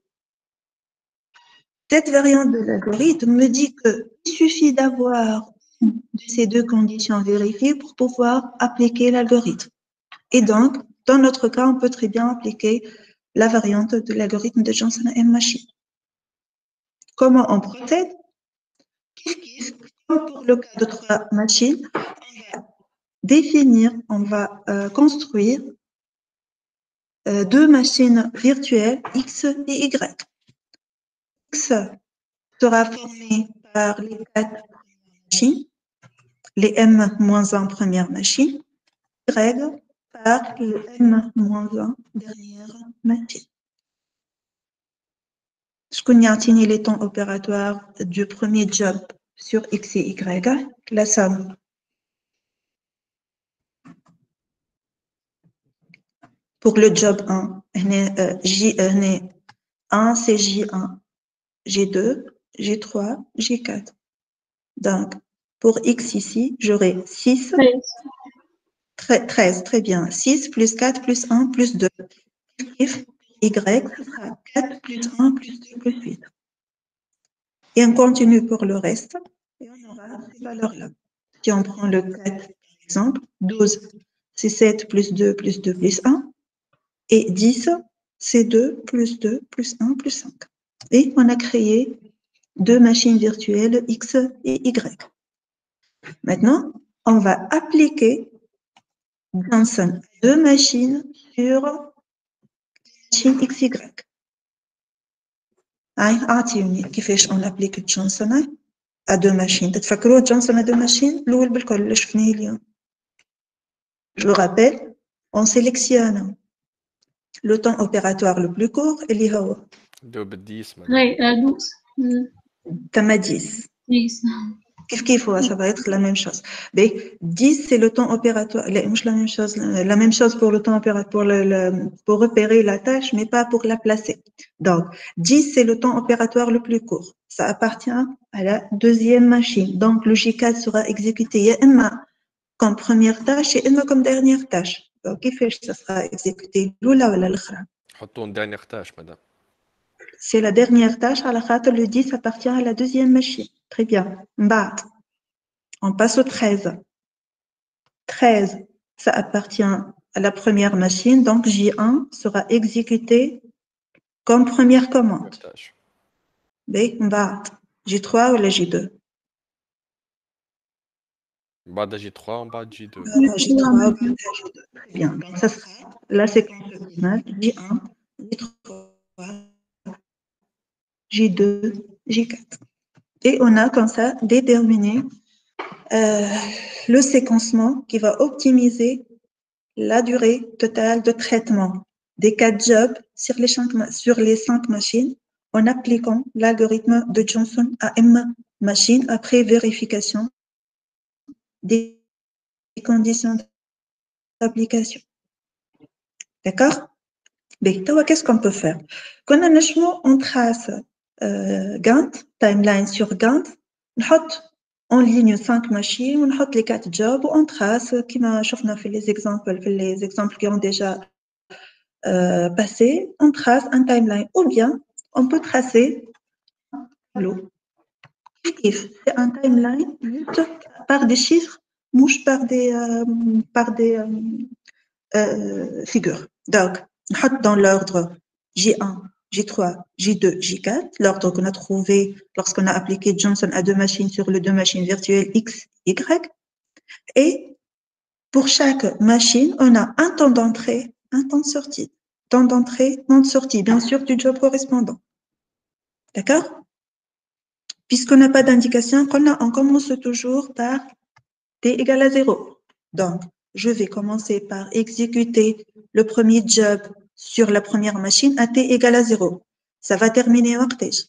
Cette variante de l'algorithme me dit qu'il suffit d'avoir ces deux conditions vérifiées pour pouvoir appliquer l'algorithme. Et donc, dans notre cas, on peut très bien appliquer la variante de l'algorithme de Johnson and Machine. Comment on procède? Comme pour le cas de 3 machines, on va construire 2 machines virtuelles X et Y. X sera formé par les 4 machines, les M-1 première machine, Y par le M-1 dernière machine. Je connais les temps opératoires du premier job sur X et Y, la somme. Pour le job 1, J1 c'est J1, G2, G3, G4. Donc, pour X ici, j'aurai 6, 13, très bien. 6 plus 4 plus 1 plus 2. Y, ce sera 4 plus 1 plus 2 plus 8. Et on continue pour le reste, et on aura ces valeurs-là. Si on prend le 4, par exemple, 12, c'est 7 plus 2 plus 2 plus 1. Et 10, c'est 2 plus 2 plus 1 plus 5. Et on a créé 2 machines virtuelles X et Y. Maintenant, on va appliquer Johnson 2 machines sur machine XY. أعطيوني كيفاش on applique Johnson à 2 machines. تتفكروا Johnson à 2 machines الأول بالكل اللي شفناه اليوم. Je vous rappelle, on sélectionne le temps opératoire le plus court اللي هو نديرو بالديس غير دوس. تما 10. 10. Kif, ça va être la même chose. 10, c'est le temps opératoire. La même chose pour le temps opératoire, pour repérer la tâche, mais pas pour la placer. Donc, 10, c'est le temps opératoire le plus court. Ça appartient à la deuxième machine. Donc, le J4 sera exécuté comme première tâche et comme dernière tâche. Donc, ça sera exécuté l'oula ou l'autre. حطوا dernière tâche madame. C'est la dernière tâche, à la khater le 10 appartient à la deuxième machine. Très bien. On passe au 13. 13, ça appartient à la première machine, donc J1 sera exécuté comme première commande. J3 ou la J2? بعد J3 on بعد J2. J3 ou J2. Très bien. Donc ça sera la séquence optimale J1, J3, J2, J4. Et on a comme ça déterminé le séquencement qui va optimiser la durée totale de traitement des 4 jobs sur les 5 machines en appliquant l'algorithme de Johnson à M machine après vérification des conditions d'application. D'accord? Mais qu'est-ce qu'on peut faire? Quand on trace Gantt, timeline sur Gantt, on met en ligne 5 machines, on met les 4 jobs, on trace, comme on a vu les exemples qui ont déjà passé, on trace un timeline. Ou bien, on peut tracer un tableau. C'est un timeline par des chiffres, mouche par des figures. Donc, on met dans l'ordre J1, J3, J2, J4, l'ordre qu'on a trouvé lorsqu'on a appliqué Johnson à 2 machines sur les 2 machines virtuelles X, Y. Et pour chaque machine, on a un temps d'entrée, un temps de sortie. Temps d'entrée, temps de sortie, bien sûr, du job correspondant. D'accord? Puisqu'on n'a pas d'indication, on commence toujours par T égale à 0. Donc, je vais commencer par exécuter le premier job sur la première machine à T égale à 0. Ça va terminer en وقتاش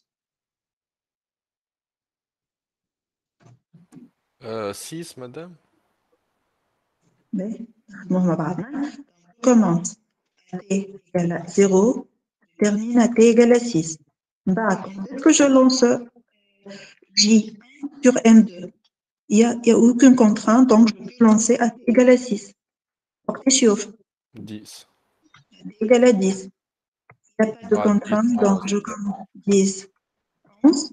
6 madame. Mais, bon, je commence à T égale à 0, termine à T égale à 6. Dès que je lance J sur M2, il n'y a aucune contrainte, donc je peux lancer à T égale à 6. وقتاش يوفى 10. T égale à 10. Il n'y a pas de contrainte, donc je commence 10, 11,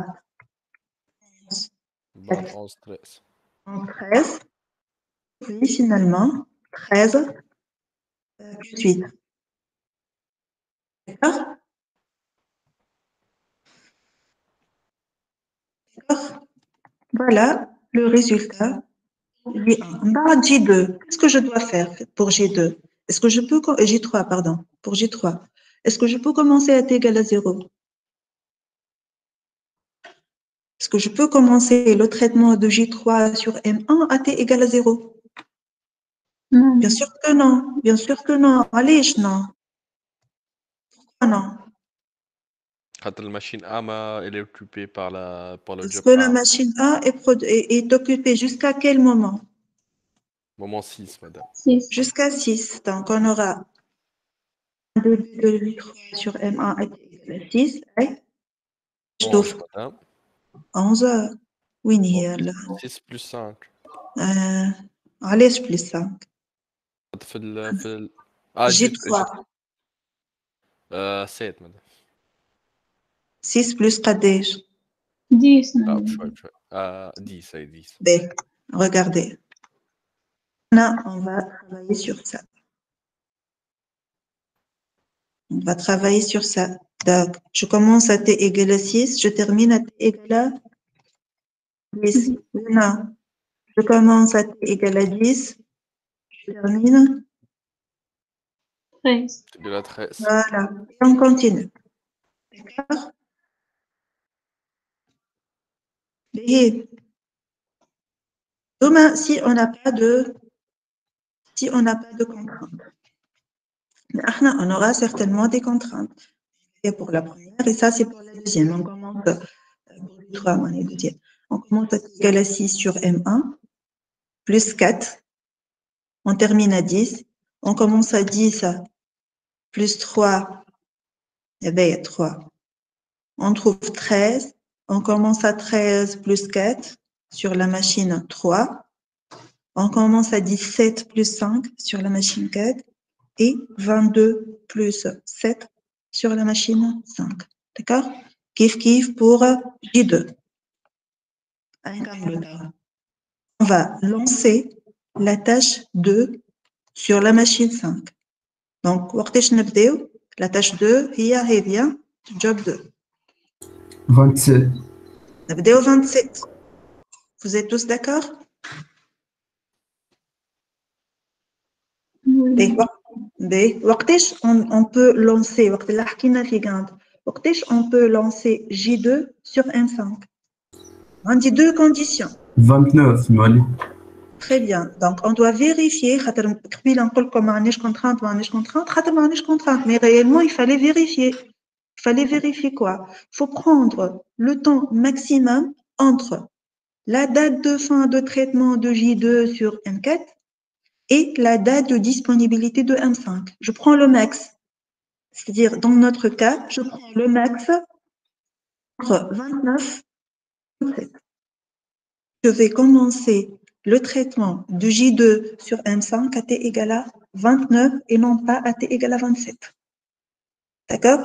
11 13. 13, puis finalement 13, 18. D'accord? D'accord? Voilà le résultat. J1. J2, qu'est-ce que je dois faire pour J2? Est-ce que je peux, J3, pardon, pour J3, est-ce que je peux commencer à T égale à 0? Est-ce que je peux commencer le traitement de J3 sur M1 à T égale à 0? Non. Bien sûr que non. Bien sûr que non. Allez, non. Pourquoi non? خاطر الماشين A elle est occupée par le Parce job que la A. machine A est occupée jusqu'à quel moment? Moment 6 madame. 6. Jusqu'à 6. Donc, on aura 2, 2, 3 sur M1 à T égale à 6. Je 11 t'offre madame. 11 heures. Oui, Nihal. 6 plus 5. Allez, plus 5. في J3. 7 madame. 6 plus قديش؟ 10. لا بشوي 10 هي 10. B. Regardez. Là, on va travailler sur ça. On va travailler sur ça. Donc, je commence à T égale à 6, je termine à T égale à 10. Non. Je commence à T égale à 10, je termine. 13. تقول لها 13. Voilà. Et on continue. D'accord? Et demain, si on n'a pas de contraintes, on aura certainement des contraintes. Et pour la première, et ça, c'est pour la deuxième. On commence pour les 3, on commence à T égale à 6 sur M1, plus 4. On termine à 10. On commence à 10, plus 3. Eh bien, il y a 3. On trouve 13. On commence à 13 plus 4 sur la machine 3. On commence à 17 plus 5 sur la machine 4. Et 22 plus 7 sur la machine 5. D'accord? Kiff pour J2. On va lancer la tâche 2 sur la machine 5. Donc, la tâche 2, هي bien, job 2. 27. نبداو 27. Vous êtes tous d'accord? Oui. وقتاش on peut lancer وقت اللي حكينا في Gantt وقتاش on peut lancer J2 sur M5 عندي deux conditions 29 مالي. Très bien. Donc, on doit vérifier. خاطر قبيله نقول لكم ما عندناش contrainte خاطر ما عندناش contrainte mais réellement il fallait vérifier. Il fallait vérifier quoi? Il faut prendre le temps maximum entre la date de fin de traitement de J2 sur M4 et la date de disponibilité de M5. Je prends le max. C'est-à-dire, dans notre cas, je prends le max entre 29 et 27. Je vais commencer le traitement de J2 sur M5 à T égale à 29 et non pas à T égale à 27. D'accord?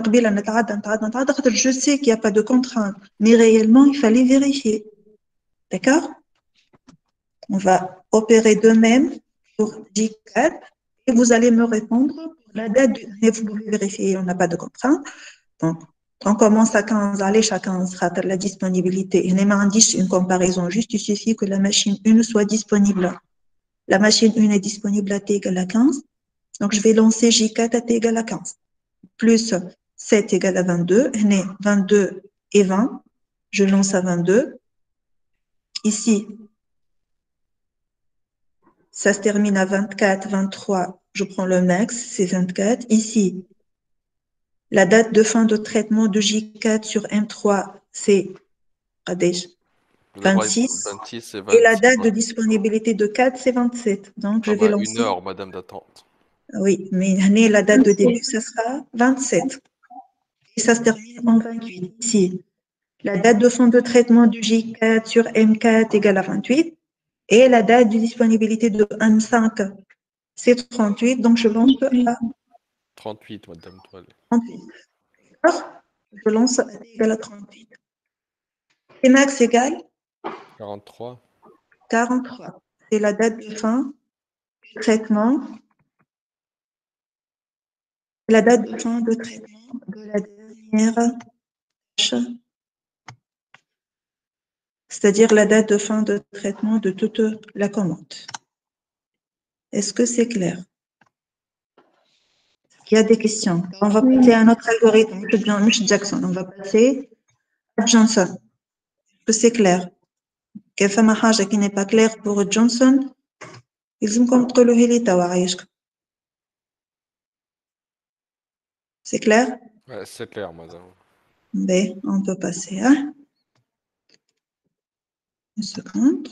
Je sais qu'il n'y a pas de contrainte, mais réellement, il fallait vérifier. D'accord? On va opérer de même pour J4 et vous allez me répondre pour la date de... Vous pouvez vérifier, on n'a pas de contrainte. Donc, on commence à 15, allez, chacun sera la disponibilité. Il n'y a une comparaison, juste il suffit que la machine 1 soit disponible. La machine 1 est disponible à T égale à 15. Donc, je vais lancer J4 à T égale à 15. Plus 7 égale à 22. 22 et 20. Je lance à 22. Ici, ça se termine à 24, 23. Je prends le max, c'est 24. Ici, la date de fin de traitement de J4 sur M3, c'est 26. 26 et Et la 26. date de disponibilité de 4, c'est 27. Donc, je vais Une lancer. heure, madame d'attente. Oui, mais la date de début, ça sera 27. Et ça se termine en 28. Ici, la date de fin de traitement du J4 sur M4 égale à 28. Et la date de disponibilité de M5, c'est 38. Donc, je lance à 38, madame Toile. 38. D'accord? Je lance à T égale à 38. Et max égale 43. 43. C'est la date de fin du traitement. La date de fin de traitement de la dernière tâche, c'est-à-dire la date de fin de traitement de toute la commande. Est-ce que c'est clair? Il y a des questions. On va passer à un autre algorithme, M. Jackson. On va passer à Johnson. Est-ce que c'est clair? كيف ما حاجة qui n'est pas claire pour Johnson, يلزمكم تقولوا لي توا عايشكم. C'est clair? Ouais, c'est clair, madame. Mais on peut passer à une seconde.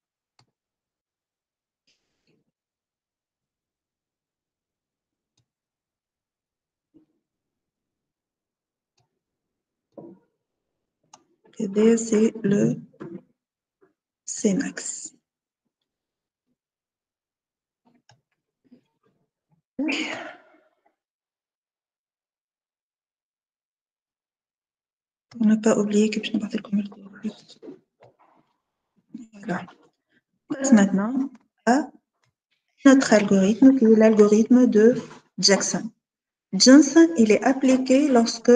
Et bien, c'est le Cmax. Pour ne pas oublier que je n'ai pas fait comme le cours. Voilà. On passe maintenant à notre algorithme, qui est l'algorithme de Jackson. Johnson, il est appliqué lorsque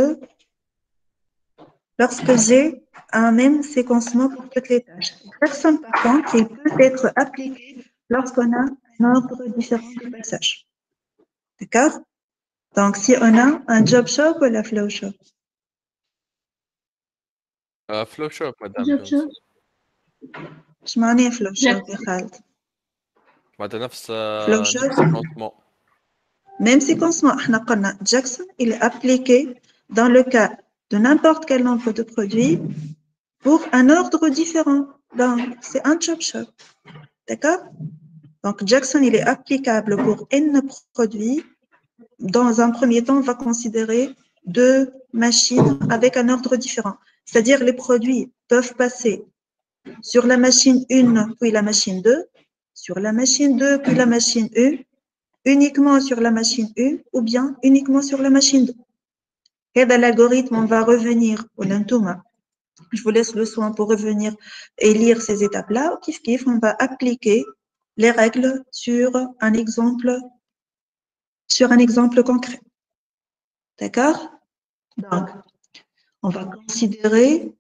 j'ai un même séquencement pour toutes les tâches. Jackson, par contre, il peut être appliqué lorsqu'on a un ordre différent de passage. D'accord? Donc, si on a un job shop ou la flow shop. Flow shop, madame. Job shop. Je m'en ai flow shop, Khaled. Madame, نفس Flow shop. séquencement. Même séquencement, Jackson, il est appliqué dans le cas de n'importe quel nombre de produits pour un ordre différent. Donc, c'est un job shop. D'accord? Donc, Jackson, il est applicable pour N produits. Dans un premier temps, on va considérer deux machines avec un ordre différent. C'est-à-dire, les produits peuvent passer sur la machine 1, puis la machine 2, sur la machine 2, puis la machine 1, uniquement sur la machine 1 ou bien uniquement sur la machine 2. Et dans l'algorithme, on va revenir au Lentuma. Je vous laisse le soin pour revenir et lire ces étapes-là. Kif, on va appliquer les règles sur un exemple concret. D'accord? Donc, on va considérer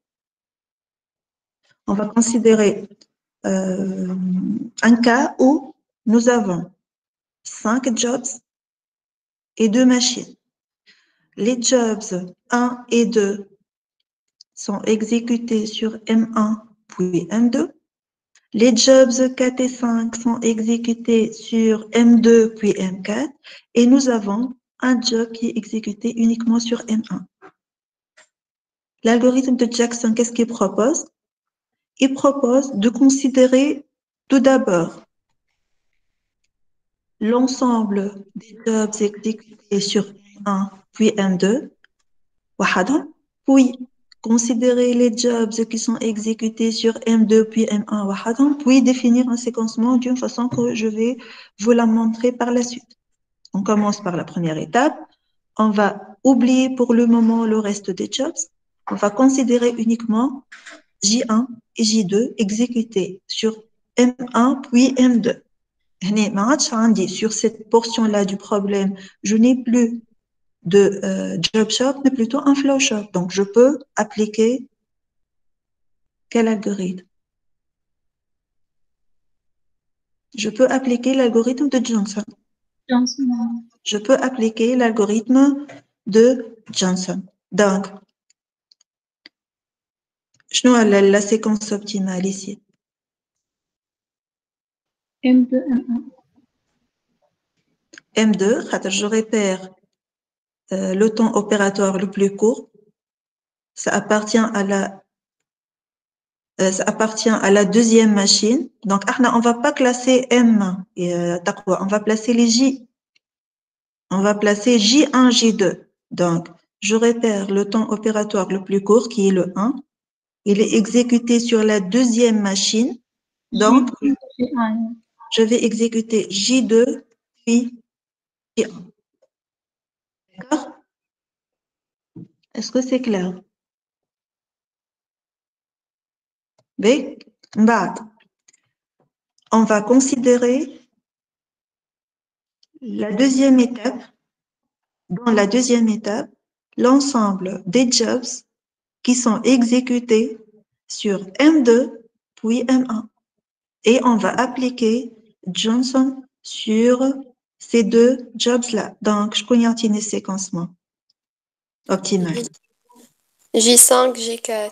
un cas où nous avons 5 jobs et 2 machines. Les jobs 1 et 2 sont exécutés sur M1 puis M2. Les jobs 4 et 5 sont exécutés sur M2 puis M4. Et nous avons un job qui est exécuté uniquement sur M1. L'algorithme de Jackson, qu'est-ce qu'il propose? Il propose de considérer tout d'abord l'ensemble des jobs exécutés sur M1 puis M2, puis considérer les jobs qui sont exécutés sur M2 puis M1, puis définir un séquencement d'une façon que je vais vous la montrer par la suite. On commence par la première étape. On va oublier pour le moment le reste des jobs. On va considérer uniquement J1 et J2 exécutés sur M1 puis M2. Sur cette portion-là du problème, je n'ai plus de job shop, mais plutôt un flow shop. Donc, je peux appliquer quel algorithme? Je peux appliquer l'algorithme de Johnson. Johnson. Je peux appliquer l'algorithme de Johnson. Donc, je vois la séquence optimale ici. M2, M1. M2, je repère le temps opératoire le plus court. Ça appartient à la deuxième machine. Donc, on va pas classer M et on va placer les J. On va placer J1, J2. Donc, je repère le temps opératoire le plus court qui est le 1. Il est exécuté sur la deuxième machine. Donc, J1. je vais exécuter J2 puis J1. D'accord? Est-ce que c'est clair? B. On va considérer la deuxième étape. Dans la deuxième étape, l'ensemble des jobs qui sont exécutés sur M2 puis M1. Et on va appliquer Johnson sur ces deux jobs-là. Donc, je connais un séquencement optimal. J5, J4.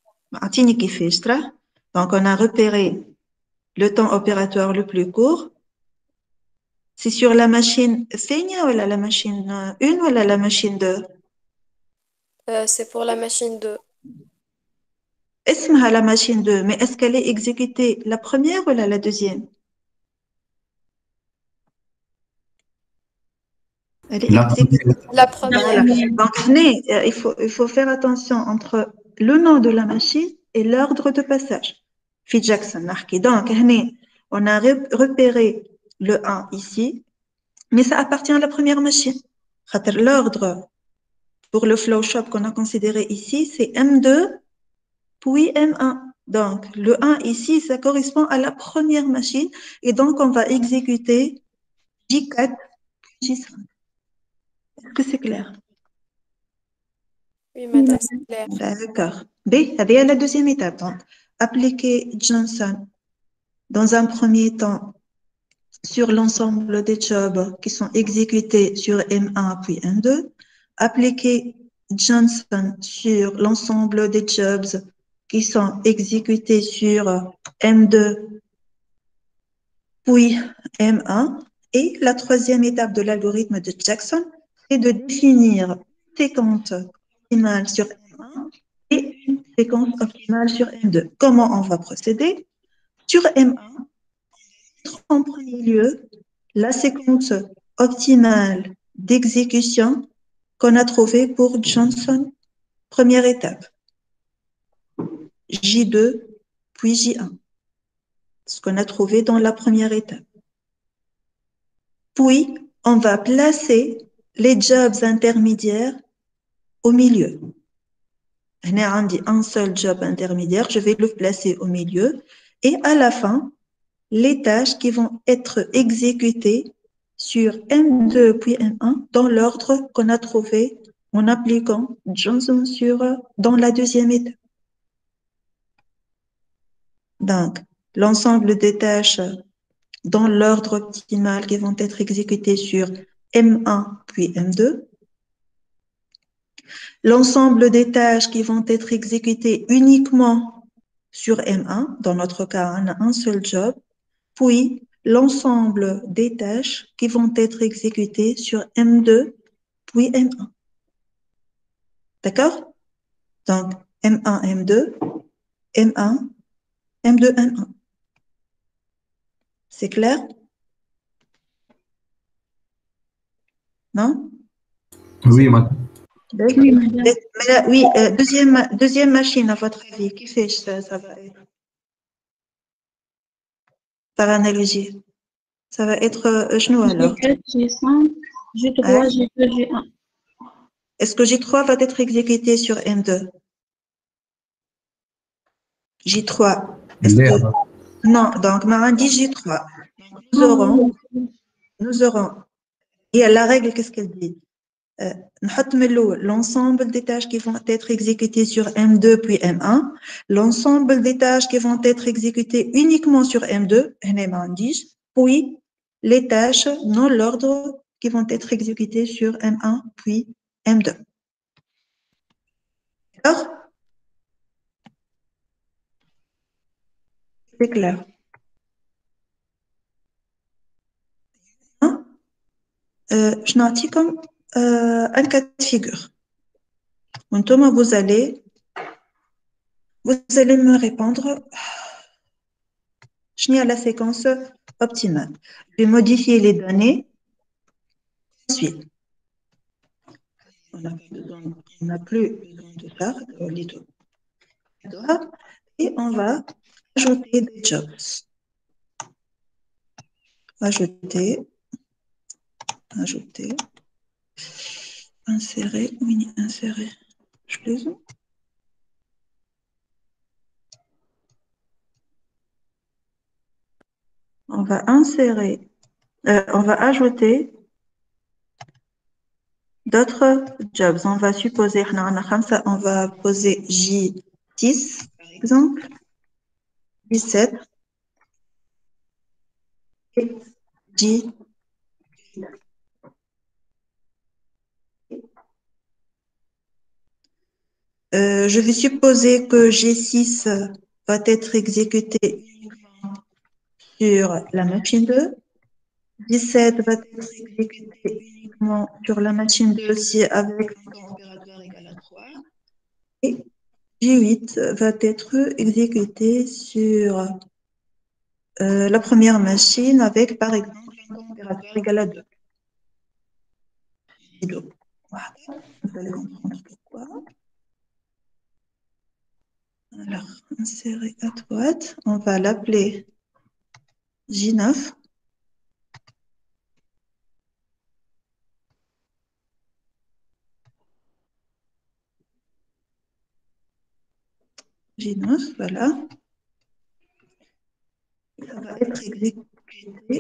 Donc, on a repéré le temps opératoire le plus court. C'est sur la machine Senia ou la machine 1 ou la machine 2? C'est pour la machine 2. اسمها la machine 2, mais est-ce qu'elle est exécutée la première ou la deuxième? Elle est exécutée. La première. Voilà. Donc, il faut faire attention entre le nom de la machine et l'ordre de passage. Fi Jackson, donc, on a repéré le 1 ici, mais ça appartient à la première machine. L'ordre pour le flow shop qu'on a considéré ici, c'est M2 puis M1. Donc, le 1 ici, ça correspond à la première machine, et donc on va exécuter J4 puis J5. Est-ce que c'est clair? Oui, madame, c'est clair. D'accord. B, c'est la deuxième étape. Donc, appliquer Johnson dans un premier temps sur l'ensemble des jobs qui sont exécutés sur M1 puis M2. Appliquer Johnson sur l'ensemble des jobs qui sont exécutés sur M2 puis M1. Et la troisième étape de l'algorithme de Jackson, c'est de définir une séquence optimale sur M1 et une séquence optimale sur M2. Comment on va procéder? Sur M1, en premier lieu, la séquence optimale d'exécution qu'on a trouvée pour Johnson, première étape. J2, puis J1. Ce qu'on a trouvé dans la première étape. Puis, on va placer les jobs intermédiaires au milieu. On a dit un seul job intermédiaire, je vais le placer au milieu. Et à la fin, les tâches qui vont être exécutées sur M2 puis M1 dans l'ordre qu'on a trouvé en appliquant Johnson dans la deuxième étape. Donc, l'ensemble des tâches dans l'ordre optimal qui vont être exécutées sur M1 puis M2. L'ensemble des tâches qui vont être exécutées uniquement sur M1, dans notre cas, on a un seul job, puis l'ensemble des tâches qui vont être exécutées sur M2, puis M1. D'accord? Donc, M1, M2, M1, M2, M1. C'est clair? Non? Oui, madame. Oui, madame. Mais là, oui, deuxième machine, à votre avis, qui fait ça va être? Par analogie. Ça va être chenou alors. G4, G5, G3, Hein? G2, G1. Est-ce que J3 va être exécuté sur M2? J3. Est-ce لا que... Non, donc, ma dit J3. Nous aurons, et la règle, qu'est-ce qu'elle dit? نحط من الأول l'ensemble des tâches qui vont être exécutées sur M2 puis M1, l'ensemble des tâches qui vont être exécutées uniquement sur M2, هنا ما عنديش, puis les tâches dans l'ordre qui vont être exécutées sur M1 puis M2. D'accord? C'est clair. Je n'article un cas de figure. Maintenant, vous allez me répondre. Je n'ai la séquence optimale. Je vais modifier les données. Ensuite, on n'a plus besoin de ça, les deux. Et on va ajouter des jobs. Ajouter, insérer, oui, insérer. Je plaisante. On va insérer, on va ajouter d'autres jobs. On va supposer, on va poser J6, par exemple, J7 et J. Je vais supposer que G6 va être exécuté uniquement sur la machine 2. J7 va être exécuté uniquement sur la machine 2 aussi avec un temps opératoire égal à 3. Et J8 va être exécuté sur la première machine avec, par exemple, un temps opératoire égal à 2. Voilà. Vous allez comprendre pourquoi. Alors, insérer à droite, on va l'appeler J9. J9, voilà. Ça va être exécuté,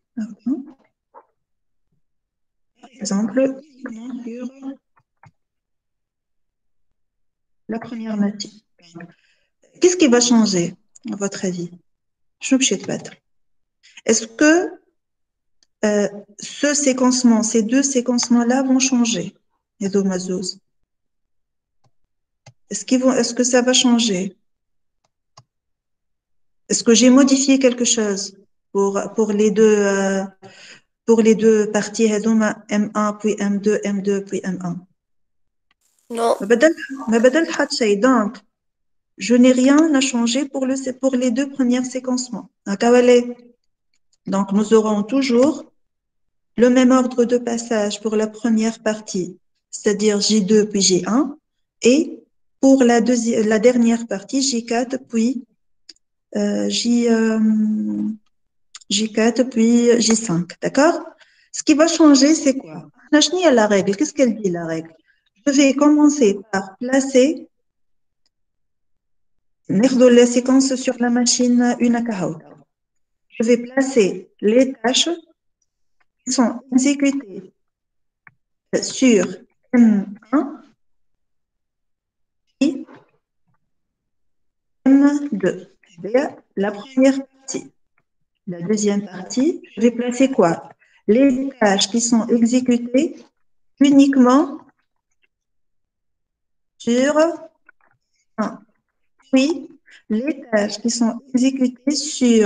par exemple, uniquement sur la première machine. Qu'est-ce qui va changer, à votre avis? Est-ce que ce séquencement, ces deux séquencements-là vont changer, les deux mazos? Est-ce que ça va changer? Est-ce que j'ai modifié quelque chose pour les deux parties, M1 puis M2, M2 puis M1? Non. Donc, je n'ai rien à changer pour les deux premiers séquencements. Donc, nous aurons toujours le même ordre de passage pour la première partie, c'est-à-dire J2 puis J1, et pour la dernière partie, J4 puis J4 puis J5, d'accord? Ce qui va changer, c'est quoi? La règle, qu'est-ce qu'elle dit la règle? Je vais commencer par placer la séquence sur la machine une à Kahoot. Je vais placer les tâches qui sont exécutées sur M1 et M2. C'est la première partie. La deuxième partie, je vais placer quoi? Les tâches qui sont exécutées uniquement sur 1. Puis, les tâches qui sont exécutées sur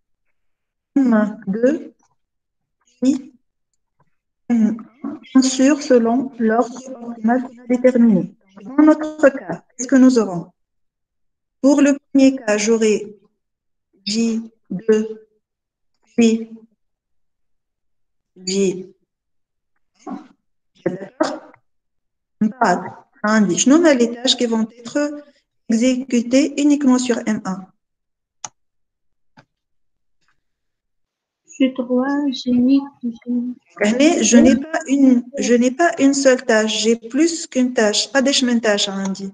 M2 puis M1, bien sûr, selon l'ordre optimal qu'on a déterminé. Dans notre cas, qu'est-ce que nous aurons? Pour le premier cas, j'aurai J2 puis J. D'accord? Je nomme les tâches qui vont être exécutées uniquement sur M1. G3, G8, G9. Mais je n'ai pas une seule tâche, j'ai plus qu'une tâche. Pas des chemins de tâches, Andy.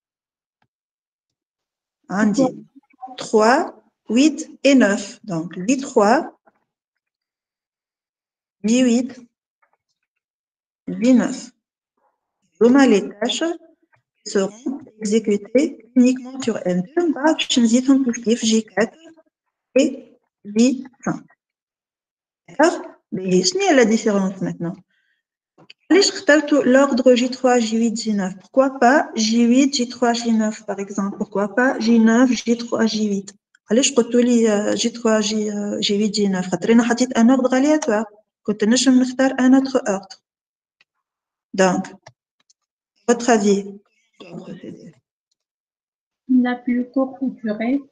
Andy. 3, 8 et 9. Donc, 8, 3, 8, 8, 8, 9. Les tâches seront exécutées uniquement sur M2. Bah, je me dis ton positif J4 et J5. D'accord? Mais ce n'est la différence maintenant. Allez, je retape l'ordre J3, J8, J9. Pourquoi pas J8, J3, J9 par exemple? Pourquoi pas J9, J3, J8? Allez, je retourne J3, J8, J9. خاطرين حطيت un ordre aléatoire. كنت نجم نختار un autre ordre. Donc, votre avis, on doit procéder. La plus courte durée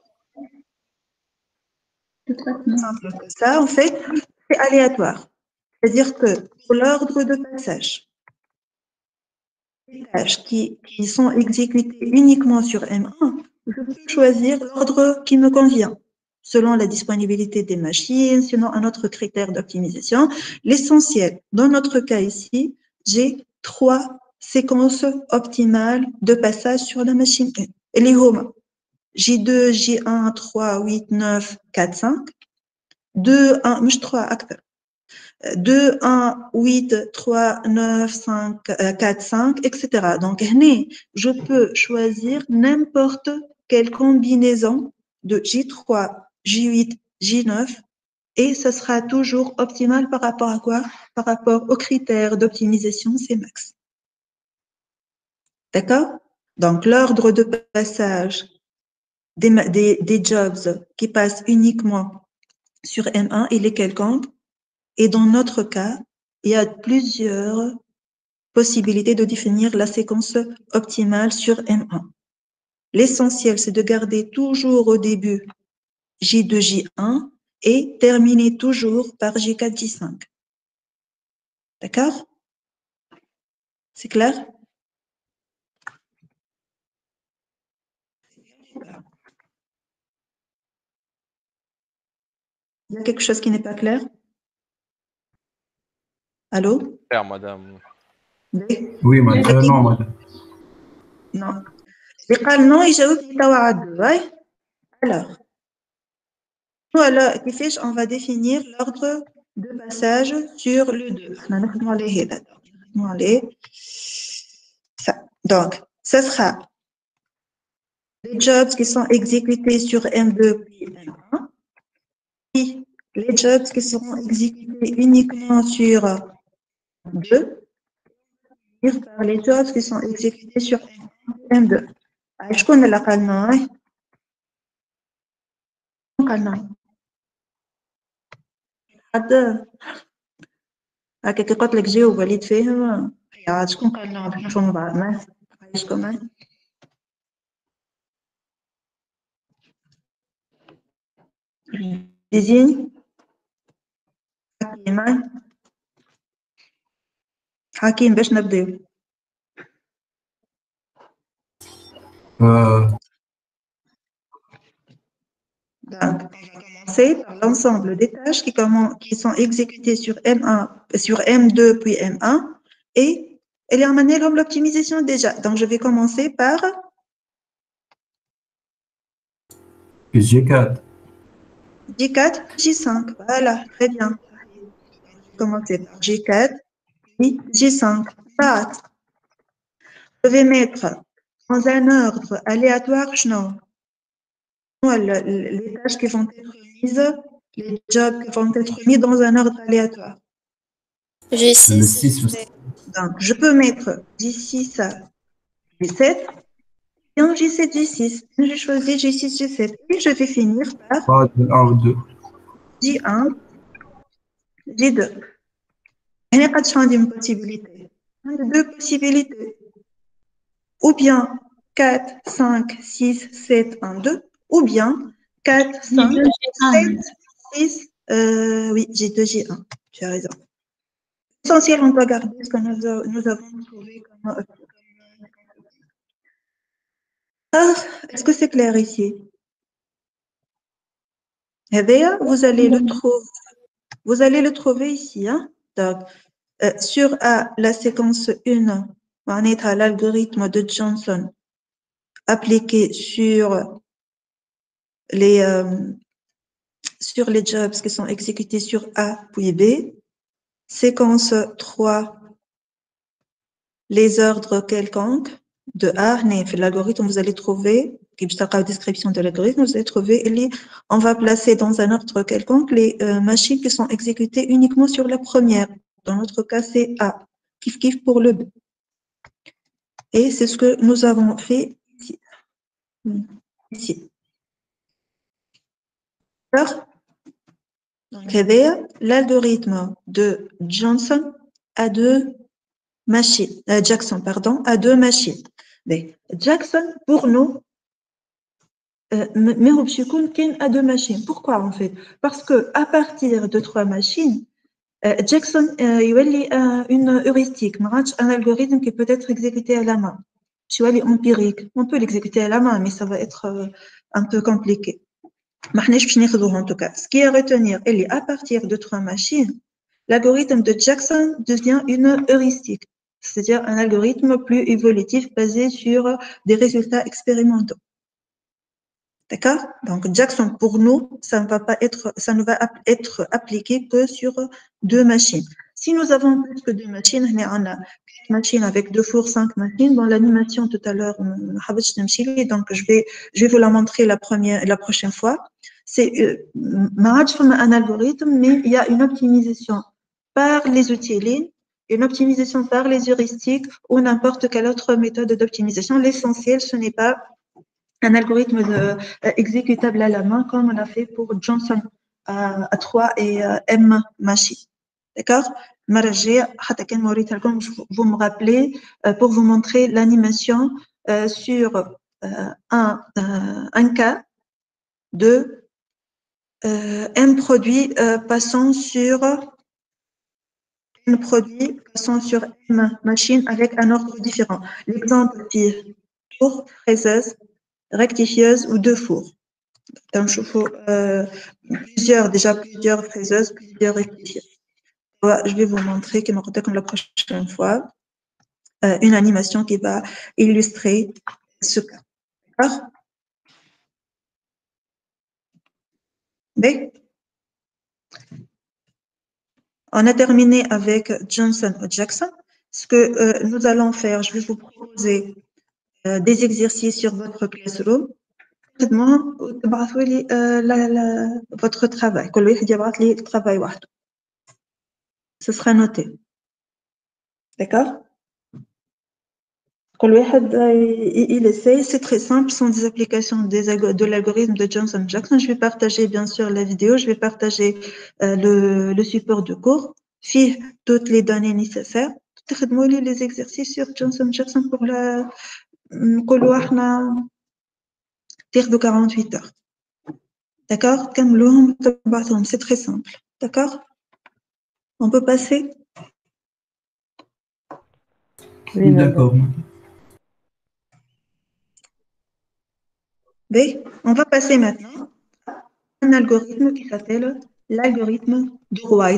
de traitement. Simple que ça, en fait, c'est aléatoire. C'est-à-dire que pour l'ordre de passage, les tâches qui sont exécutées uniquement sur M1, je peux choisir l'ordre qui me convient, selon la disponibilité des machines, selon un autre critère d'optimisation. L'essentiel, dans notre cas ici, j'ai 3 séquences optimales de passage sur la machine 1. Et les home, J2, J1, 3, 8, 9, 4, 5. 2, 1, مش 3 أكثر. 2, 1, 8, 3, 9, 5, 4, 5, etc. Donc, je peux choisir n'importe quelle combinaison de J3, J8, J9 et ce sera toujours optimal par rapport à quoi? Par rapport aux critères d'optimisation Cmax. D'accord? Donc, l'ordre de passage des jobs qui passent uniquement sur M1, il est quelconque. Et dans notre cas, il y a plusieurs possibilités de définir la séquence optimale sur M1. L'essentiel, c'est de garder toujours au début J2, J1 et terminer toujours par J4, J5. D'accord? C'est clair? Il y a quelque chose qui n'est pas clair? Allô? clair, madame. Oui, madame. Non, madame. Non. اللي قال non يجاوب توا عدو. Alors, voilà, كيفاش on va définir l'ordre de passage sur le 2. احنا نخدموا عليه هذا. نخدموا عليه ça. Donc, ce sera les jobs qui sont exécutés sur M2 puis M1, puis les jobs qui seront exécutés uniquement sur 2, par les jobs qui sont exécutés sur M2. شكون اللي قالنا؟ شكون قالنا؟ حد هكا كي قلت لك جاوب وليد فاهم يا شكون قالنا باش نفهموا بعض ما عايشكم ديزين حكيم باش نبداو Donc, on va commencer par l'ensemble des tâches qui sont exécutées sur M1, sur M2 puis M1 et elle est amenée comme l'optimisation déjà. Donc, je vais commencer par J4. J4, J5. Voilà, très bien. Je vais commencer par J4 puis J5. Je vais mettre dans un ordre aléatoire, les tâches qui vont être mises, les jobs qui vont être mis dans un ordre aléatoire. G6. Le 6. Donc, je peux mettre J6 à J7, et en J7, J6. Je choisis J6, J7. Et je vais finir par J1, J2. Il n'y a pas de champ d'une possibilité. Il y a deux possibilités. Ou bien 4, 5, 6, 7, 1, 2. Ou bien 4, 5, 7, 6, oui, J2, J1. Tu as raison. L'essentiel, on doit garder ce que nous avons trouvé comme. Est-ce que c'est clair ici? Vous allez le trouver ici. Hein? Donc, sur A, la séquence 1, on est à l'algorithme de Johnson appliqué sur les jobs qui sont exécutés sur A puis B. Séquence 3, les ordres quelconques de A. L'algorithme, vous allez trouver, la description de l'algorithme, vous allez trouver, on va placer dans un ordre quelconque les machines qui sont exécutées uniquement sur la première. Dans notre cas, c'est A. Kiff pour le B. Et c'est ce que nous avons fait ici. Alors, donc, l'algorithme de Johnson a deux machines. Jackson, pardon, a deux machines. Mais Jackson, pour nous, mais a deux machines. Pourquoi en fait? Parce que à partir de trois machines, Jackson a une heuristique, un algorithme qui peut être exécuté à la main. Tu vois, empirique. On peut l'exécuter à la main, mais ça va être un peu compliqué. En tout cas, ce qui est à retenir, à partir de trois machines, l'algorithme de Jackson devient une heuristique, c'est-à-dire un algorithme plus évolutif basé sur des résultats expérimentaux. D'accord? Donc, Jackson, pour nous, ça ne va être appliqué que sur deux machines. Si nous avons plus que deux machines, on a 4 machines avec 2 fours, 5 machines. Dans l'animation tout à l'heure, donc je vais vous la montrer la prochaine fois. C'est un algorithme, mais il y a une optimisation par les outils, une optimisation par les heuristiques ou n'importe quelle autre méthode d'optimisation. L'essentiel, ce n'est pas un algorithme exécutable à la main comme on a fait pour Johnson à 3 et M machine. D'accord? Vous me rappelez pour vous montrer l'animation sur un cas de M produit passant sur M machine avec un ordre différent. L'exemple qui tour, fraiseuse, rectifieuse ou deux fours. Donc, je faut plusieurs fraiseuses, plusieurs rectifieuses. Je vais vous montrer, comme la prochaine fois, une animation qui va illustrer ce cas. D'accord? On a terminé avec Johnson ou Jackson. Ce que nous allons faire, je vais vous proposer des exercices sur votre classroom. Votre travail. Ce sera noté. D'accord? Il essaye, c'est très simple, ce sont des applications de l'algorithme de Johnson-Jackson. Je vais partager bien sûr la vidéo, je vais partager le support de cours, toutes les données nécessaires. Les exercices sur Johnson-Jackson pour la de 48 heures. D'accord? C'est très simple. D'accord? On peut passer? Oui, d'accord. On va passer maintenant à un algorithme qui s'appelle l'algorithme de Roy.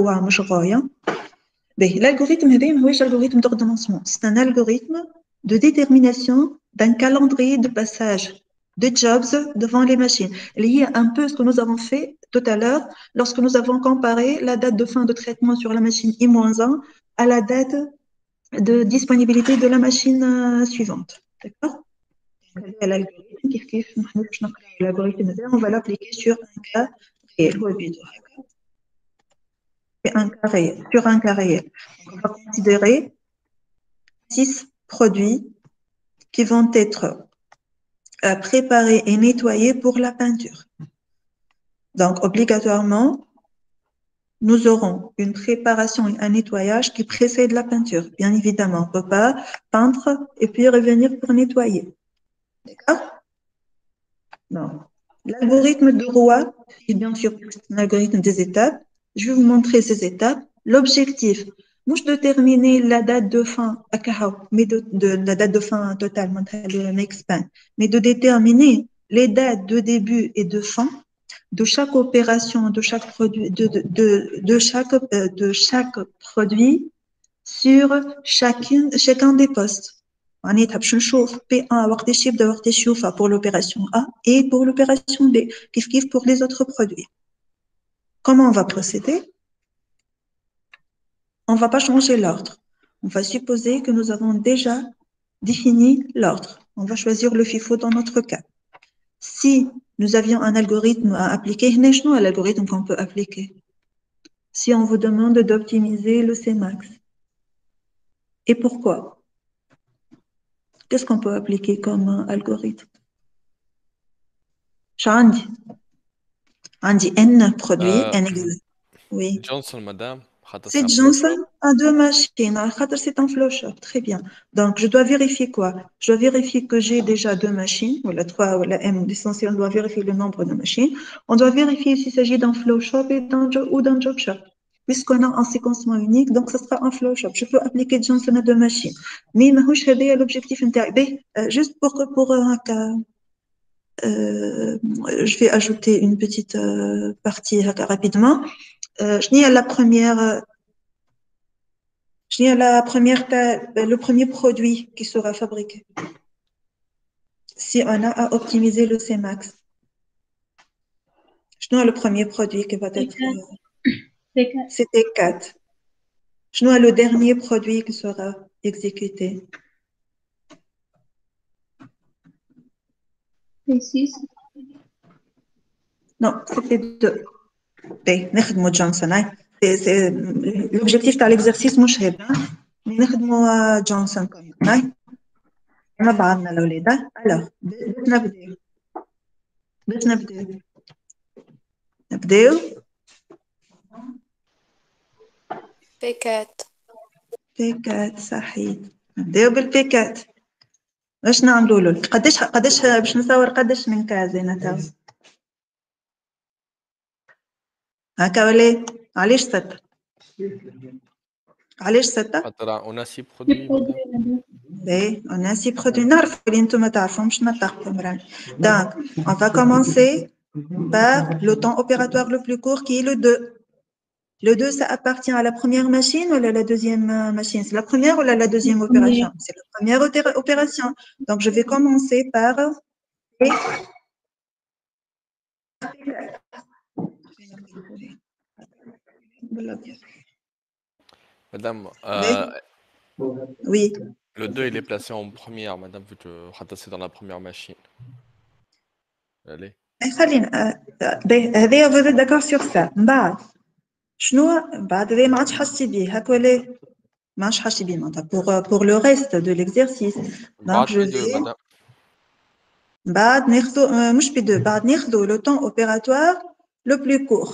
L'algorithme d'ordonnancement. C'est un algorithme de détermination d'un calendrier de passage de jobs devant les machines. Il y a un peu ce que nous avons fait tout à l'heure lorsque nous avons comparé la date de fin de traitement sur la machine I-1 à la date de disponibilité de la machine suivante. D'accord? L'algorithme, on va l'appliquer sur un cas réel. Sur un cas réel. On va considérer 6 produits qui vont être préparés et nettoyés pour la peinture. Donc, obligatoirement, nous aurons une préparation et un nettoyage qui précèdent la peinture. Bien évidemment, on ne peut pas peindre et puis revenir pour nettoyer. D'accord? Non. L'algorithme de Roy, bien sûr, c'est un algorithme des étapes. Je vais vous montrer ces étapes. L'objectif de terminer la date de fin, mais de la date de fin totale, mais de déterminer les dates de début et de fin de chaque opération, de chaque produit, de chaque produit sur chacun des postes. معناتها باش نشوف P1 وقتاش يبدا وقتاش يوفى pour l'opération A et pour l'opération B كيف pour les autres produits. Comment on va procéder? On ne va pas changer l'ordre. On va supposer que nous avons déjà défini l'ordre. On va choisir le FIFO dans notre cas. Si nous avions un algorithme à appliquer, quel l'algorithme qu'on peut appliquer? Si on vous demande d'optimiser le Cmax. Et pourquoi? Qu'est-ce qu'on peut appliquer comme algorithme? J'ai N produits, N exact. Oui. Johnson, madame. C'est Johnson à deux machines. C'est un flow chart. Très bien. Donc, je dois vérifier quoi? Je dois vérifier que j'ai déjà deux machines, ou la 3 ou la M. L'essentiel, on doit vérifier le nombre de machines. On doit vérifier s'il s'agit d'un flow shop ou d'un job shop. Puisqu'on a un séquencement unique, donc ça sera un flow shop. Je peux appliquer Johnson à deux machines. Mais l'objectif interne. Juste pour un cas, je vais ajouter une petite partie rapidement. Je n'ai le premier produit qui sera fabriqué. Si on a à optimiser le Cmax. Je n'ai le premier produit qui va être... C'était 4. Je n'ai le dernier produit qui sera exécuté. P6. Non, c'était 2. نخدموا Johnson. L'objectif de l'exercice مش هذا. نخدموا Johnson quand même. مع بعضنا الأولاد. Alors, باش نبداو. P4. P4 صحيح. نبداو بالP4. واش نعملوا له؟ قداش باش نصور قداش من كاز انا تو؟ هكا ولا علاش 6؟ علاش 6؟ خاطر اون سي برودوي. باهي اون سي برودوي نعرف اللي انتم ما تعرفهمش نطقوا مران. Donc, on va commencer par le temps opératoire le plus court qui est le 2. Le 2, ça appartient à la première machine ou à la deuxième machine? C'est la première ou la deuxième opération? C'est la première opération. Donc, je vais commencer par... Madame, oui. Le 2, il est placé en première, madame, vu que c'est dans la première machine. Allez. Vous êtes d'accord sur ça? Pour le reste de l'exercice. Donc, je vais... le temps opératoire le plus court.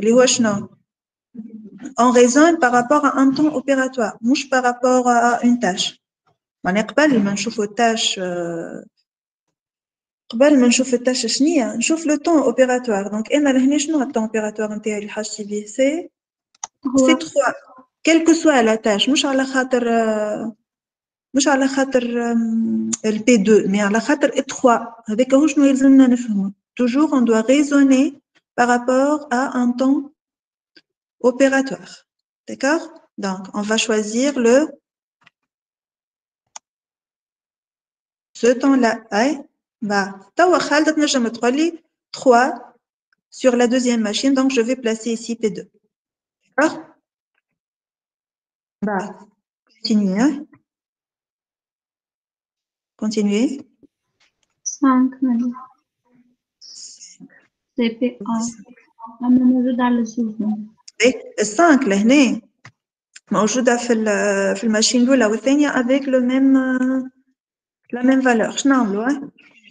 On raisonne par rapport à un temps opératoire, pas par rapport à une tâche. On نشوف التاش قبل ما نشوف التاش شنية نشوف le temps opératoire. Donc أنا لهنا شنو le temps opératoire نتاعي اللي حاجتي به c'est 3 quelle que soit la tâche مش على خاطر ال P2 mais على خاطر 3 هذاك هو شنو يلزمنا نفهمه. Toujours on doit raisonner par rapport à un temps opératoire. D'accord? Donc on va choisir ce temps-là. توا خالد تنجم تقولي 3 sur la deuxième machine, donc je vais placer ici P2. D'accord? Continuez. Hein? Continuez. 5 madame. C'est P1. أنا موجودة على السوزن. 5 لهنا موجودة في الماشين الأولى والثانية avec la même valeur. شنو نعملوا؟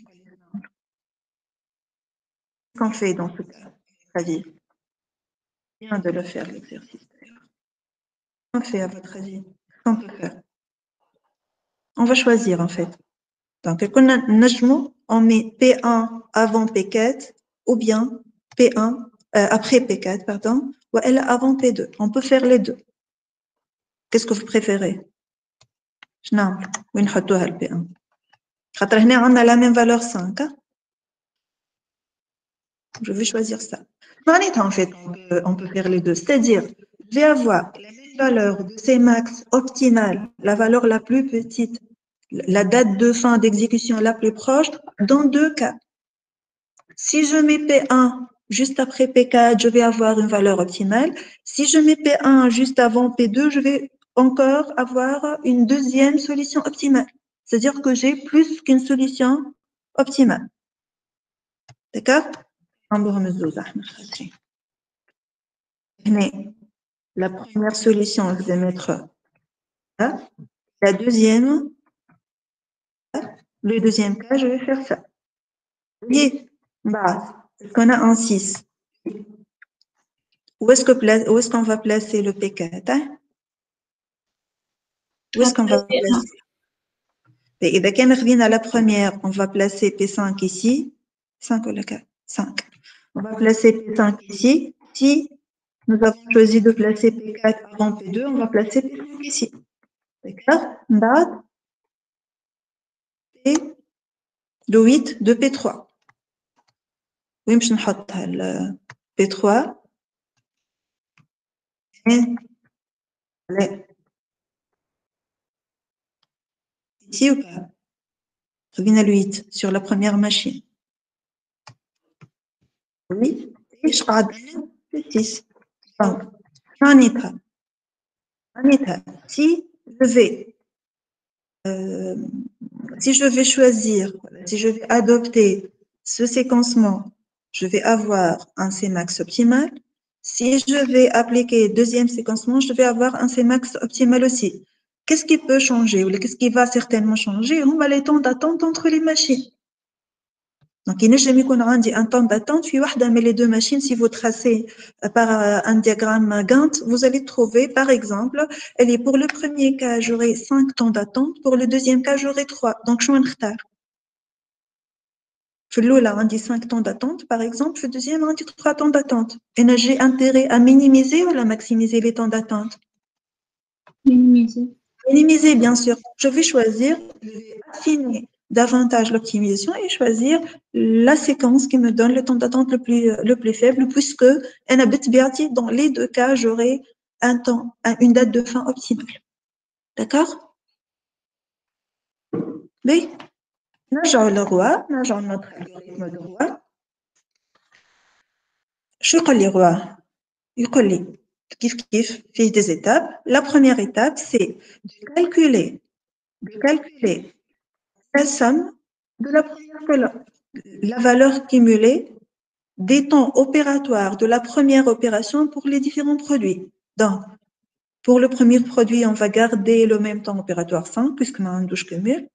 Qu'est-ce qu'on fait dans ce cas? Avis. Bien de le faire l'exercice. Qu'est-ce qu'on fait à votre avis? Qu'est-ce qu'on peut faire? On va choisir en fait. Donc, on met P1 avant P4 ou bien P1 après P4, pardon, ou elle avant P2. On peut faire les deux. Qu'est-ce que vous préférez? Je n'ai وين نحطوها ال P1 خاطر هنا عندنا la même valeur 5. Je vais choisir ça. En fait, on peut faire les deux. C'est-à-dire, je vais avoir la même valeur de Cmax optimale, la valeur la plus petite, la date de fin d'exécution la plus proche, dans deux cas. Si je mets P1 juste après P4, je vais avoir une valeur optimale. Si je mets P1 juste avant P2, je vais encore avoir une deuxième solution optimale. C'est-à-dire que j'ai plus qu'une solution optimale. D'accord? La première solution, je vais mettre ça. La deuxième, le deuxième cas, je vais faire ça. Vous voyez, est-ce qu'on a un 6? Où est-ce qu'on va placer le P4? Où est-ce qu'on va placer? Et dès qu'on revient à la première, on va placer P5 ici. 5 ou la 4? 5. On va placer P5 ici. Si nous avons choisi de placer P4 avant P2, on va placer P5 ici. D'accord? Et le 8 de P3. Oui, je vais mettre le P3. Ici ou pas? Revenez à le 8 sur la première machine. Oui, et je vais le 6. Donc, un état. Si je vais choisir, si je vais adopter ce séquencement, je vais avoir un Cmax optimal. Si je vais appliquer deuxième séquencement, je vais avoir un Cmax optimal aussi. Qu'est-ce qui peut changer ou qu'est-ce qui va certainement changer? On va les temps d'attente entre les machines. Donc, il n'y a jamais un temps d'attente. Mais les deux machines, si vous tracez par un diagramme Gantt, vous allez trouver, par exemple, pour le premier cas, j'aurai 5 temps d'attente. Pour le deuxième cas, j'aurai 3. Donc, je vais en retard. Là, on dit 5 temps d'attente, par exemple. Le deuxième, on dit 3 temps d'attente. Et j'ai intérêt à minimiser ou à maximiser les temps d'attente? Minimiser. Minimiser, bien sûr. Je vais choisir, je vais affiner davantage l'optimisation et choisir la séquence qui me donne le temps d'attente le plus faible, puisque dans les deux cas, j'aurai une date de fin optimale. D'accord? Oui. نرجع للروا نرجع notre algorithme de roi. شو يقول لي roi يقول لي كيف فيه des étapes. La première étape, c'est de calculer la somme de la première colonne, la valeur cumulée des temps opératoires de la première opération pour les différents produits. Donc, pour le premier produit, on va garder le même temps opératoire 5, puisqu'on a un douche cumul.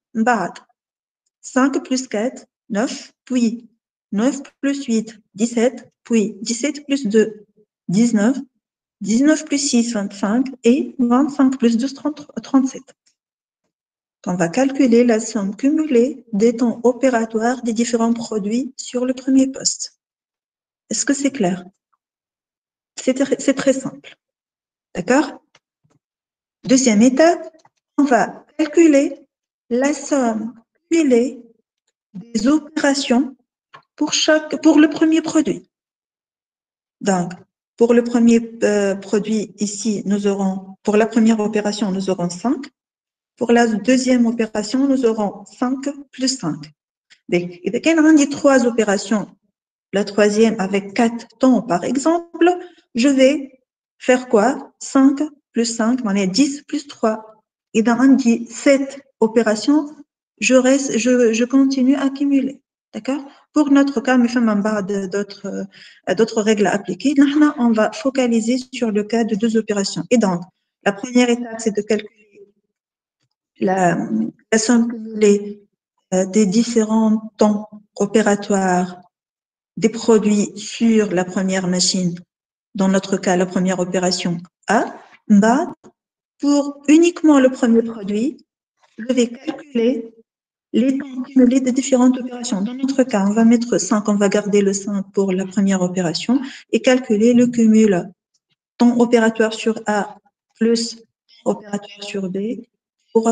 5 plus 4, 9, puis 9 plus 8, 17, puis 17 plus 2, 19, 19 plus 6, 25, et 25 plus 12, 37. On va calculer la somme cumulée des temps opératoires des différents produits sur le premier poste. Est-ce que c'est clair? C'est très simple. D'accord? Deuxième étape, on va calculer la somme cumulée des opérations pour le premier produit. Donc, pour le premier produit ici, pour la première opération, nous aurons 5. Pour la deuxième opération, nous aurons 5 plus 5. Et quand on dit 3 opérations, la troisième avec 4 temps par exemple, je vais faire quoi? 5 plus 5, on est 10 plus 3. Et dans on dit 7 opérations, je continue à accumuler. D'accord? Pour notre cas, mais d'autres règles à appliquer, on va focaliser sur le cas de 2 opérations. Et donc, la première étape, c'est de calculer la somme cumulée des différents temps opératoires des produits sur la première machine, dans notre cas, la première opération A. Pour uniquement le premier produit, je vais calculer les temps cumulés des différentes opérations. Dans notre cas, on va mettre 5, on va garder le 5 pour la première opération et calculer le cumul temps opératoire sur A plus opératoire sur B pour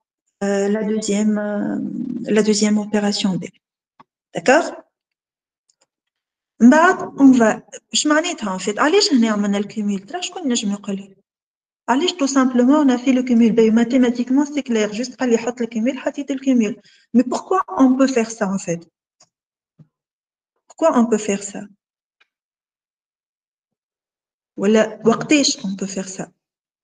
la deuxième opération B. D'accord? بعد on va اش معناتها en fait علاش هنا عملنا الكميل ترى شكون نجم يقول لي علاش tout simplement on a fait le cumul ben mathématiquement c'est clair juste قال لي حط الكميل حطيت الكميل mais pourquoi on peut faire ça en fait pourquoi on peut faire ça ولا وقتاش on peut faire ça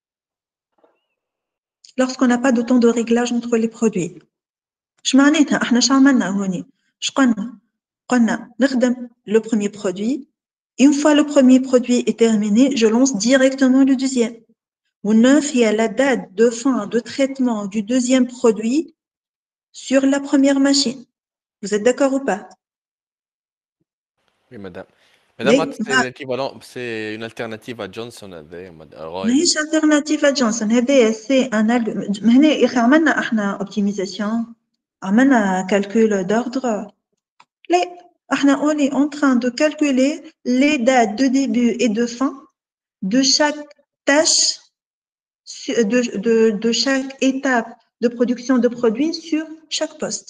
lorsqu'on n'a pas de temps de réglage entre les produits اش معناتها احنا اش عملنا هوني اش قلنا نخدم le premier produit une fois le premier produit est terminé je lance directement le deuxième ou 9 il y a la date de fin de traitement du deuxième produit sur la première machine vous êtes d'accord ou pas Oui, madame. Mais Madame, c'est l'équivalent, c'est une alternative à Johnson. ماهيش alternative à Johnson هذايا c'est un هنا يا اخي عملنا احنا optimisation عملنا calcul d'ordre لا احنا on est en train de calculer les dates de début et de fin de chaque tâche de chaque étape de production de produits sur chaque poste.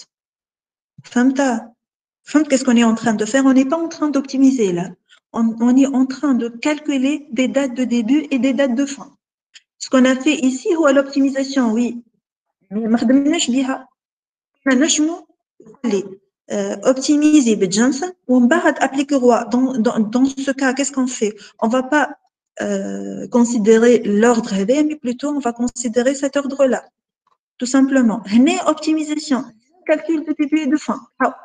Femme, qu'est-ce qu'on est en train de faire? On n'est pas en train d'optimiser là. On est en train de calculer des dates de début et des dates de fin. Ce qu'on a fait ici, c'est l'optimisation, oui. Mais ما خدمناش بها. ما نجمو optimiser بجنسة ومن بعد appliquer roi. Dans ce cas, qu'est-ce qu'on fait? On va pas considérer l'ordre هذا, mais plutôt on va considérer cet ordre-là. Tout simplement. هنا optimisation, calcul de début et de fin.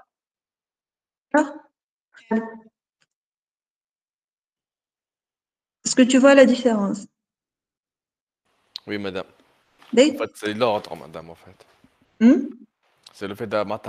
Est-ce que tu vois la différence? Oui, madame. En fait, c'est l'ordre, madame, en fait. C'est le fait d'avoir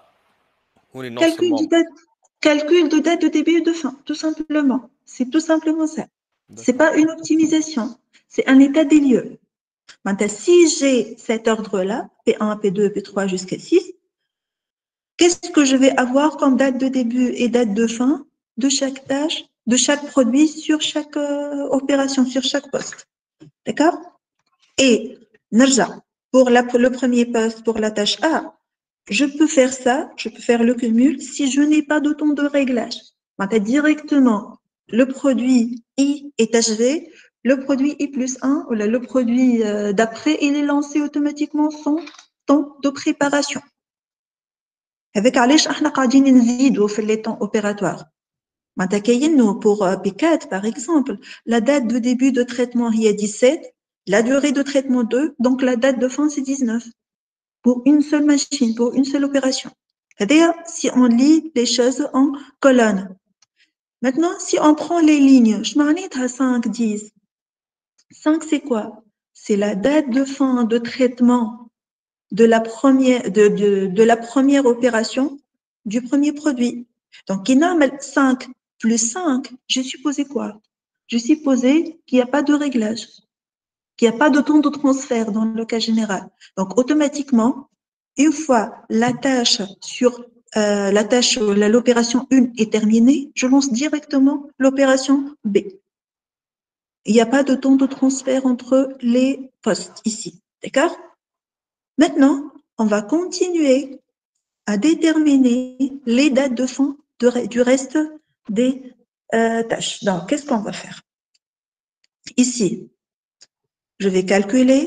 calcul de date de début et de fin, tout simplement. C'est tout simplement ça. C'est pas une optimisation, c'est un état des lieux. Maintenant, si j'ai cet ordre-là, P1, P2, P3 jusqu'à 6, qu'est-ce que je vais avoir comme date de début et date de fin de chaque tâche, de chaque produit sur chaque opération, sur chaque poste? D'accord? Et, Narja, pour le premier poste, pour la tâche A, je peux faire ça, je peux faire le cumul si je n'ai pas de temps de réglage. Maintenant, directement, le produit I est HV, le produit I plus 1, ou le produit d'après, il est lancé automatiquement sans temps de préparation. Avec علاش احنا قاعدين نزيدوا في les temps opératoires. Maintenant, كاين pour P4 par exemple, la date de début de traitement il y a 17, la durée de traitement 2, donc la date de fin c'est 19. Pour une seule machine, pour une seule opération. C'est-à-dire, si on lit les choses en colonne. Maintenant, si on prend les lignes, je m'en ai à 5, 10. 5, c'est quoi? C'est la date de fin de traitement de la première opération du premier produit. Donc, 5 plus 5, j'ai supposé quoi? J'ai supposé qu'il n'y a pas de réglage, qu'il n'y a pas de temps de transfert dans le cas général. Donc, automatiquement, une fois la tâche l'opération 1 est terminée, je lance directement l'opération B. Il n'y a pas de temps de transfert entre les postes ici. D'accord? Maintenant, on va continuer à déterminer les dates de fin du reste des tâches. Donc, qu'est-ce qu'on va faire? Ici, je vais calculer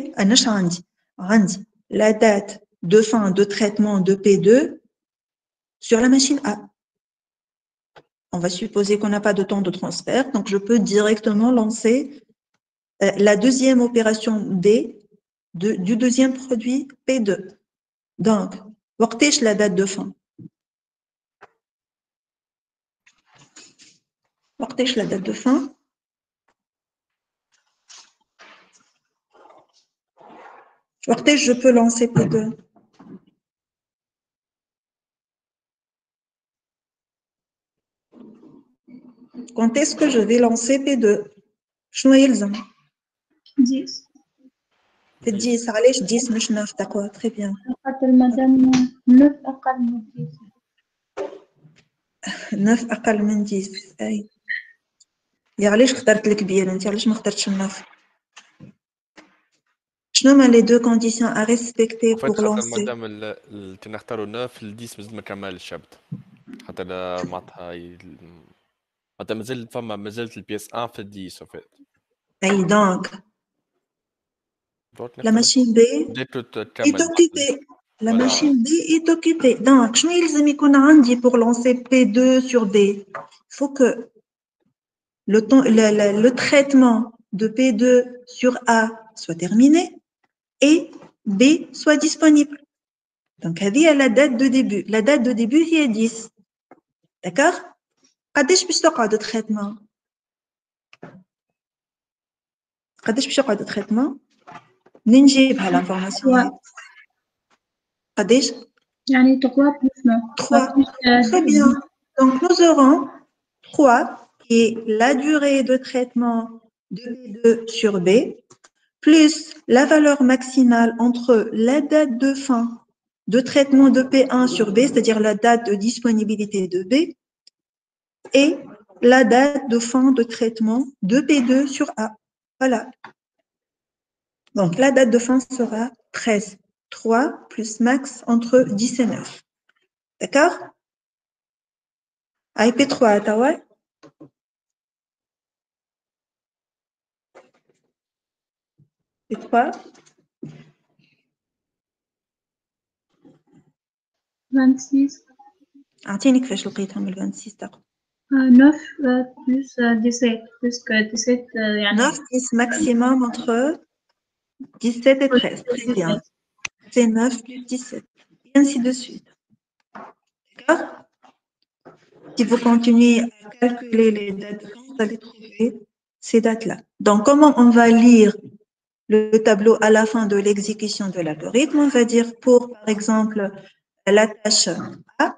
la date de fin de traitement de P2 sur la machine A. On va supposer qu'on n'a pas de temps de transfert, donc je peux directement lancer la deuxième opération D du deuxième produit P2. Donc, وقتاش la date de fin? وقتاش la date de fin? وقتاش je peux lancer P2? Quand est-ce que je vais lancer P2? شنو يلزم؟ 10. في 10 علاش 10 مش 9 d'accord très bien. خاطر مادام 9 أقل من 10. 9 أقل من 10 أي. يا علاش اخترت الكبير أنت علاش ما اخترتش 9؟ شنو les deux conditions à respecter En fait, pour خاطر lancer مادام تنختاروا 9 ال 10 مازال ما كملش يبدا. حتى معناتها معناتها مازالت البيس 1 في ال 10 en fait. أي donc دونك la نختار machine B بديتو est تكمل occupée la Voilà. machine B est occupée donc شنو يلزم يكون عندي pour lancer P2 sur B il faut que le traitement de P2 sur A soit terminé et B soit disponible. Donc, هذه la date de début. La date de début est 10. D'accord? قداش باش تقعد التريتمون؟ قداش باش يقعد التريتمون؟ منين نجيبها الانفورماسيون هذه؟ قداش؟ يعني 3 plus 9. 3. Très bien. Donc, nous aurons 3 qui est la durée de traitement de B2 sur B plus la valeur maximale entre la date de fin de traitement de P1 sur B, c'est-à-dire la date de disponibilité de B, et la date de fin de traitement de P2 sur A. Voilà. Donc, la date de fin sera 13. 3 plus max entre 10 et 9. D'accord? IP3 à Ottawa. IP3. 26. أعطيني كيفاش لقيتهم ال 26 دقيقة. 9 plus 17. Plus que 17 يعني 9 plus maximum entre 17 et 13. Très bien. C'est 9 plus 17. Et ainsi de suite. D'accord? Si vous continuez à calculer les dates, vous allez trouver ces dates-là. Donc, comment on va lire le tableau à la fin de l'exécution de l'algorithme? On va dire pour, par exemple, la tâche A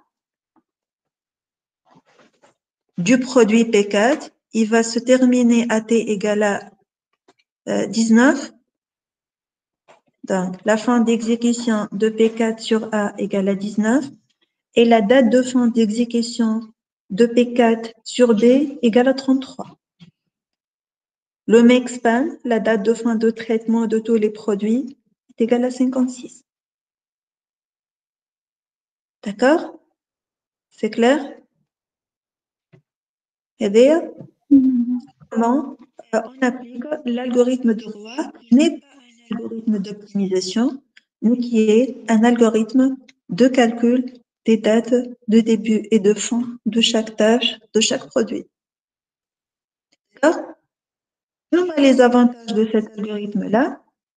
du produit P4, il va se terminer à T égale à 19. Donc, la fin d'exécution de P4 sur A égale à 19. Et la date de fin d'exécution de P4 sur B égale à 33. Le make span, la date de fin de traitement de tous les produits, est égale à 56. D'accord? C'est clair? Et d'ailleurs, comment on applique l'algorithme de Roy, qui n'est pas un algorithme d'optimisation, mais qui est un algorithme de calcul des dates de début et de fin de chaque tâche, de chaque produit. D'accord? Quels sont les avantages de cet algorithme-là?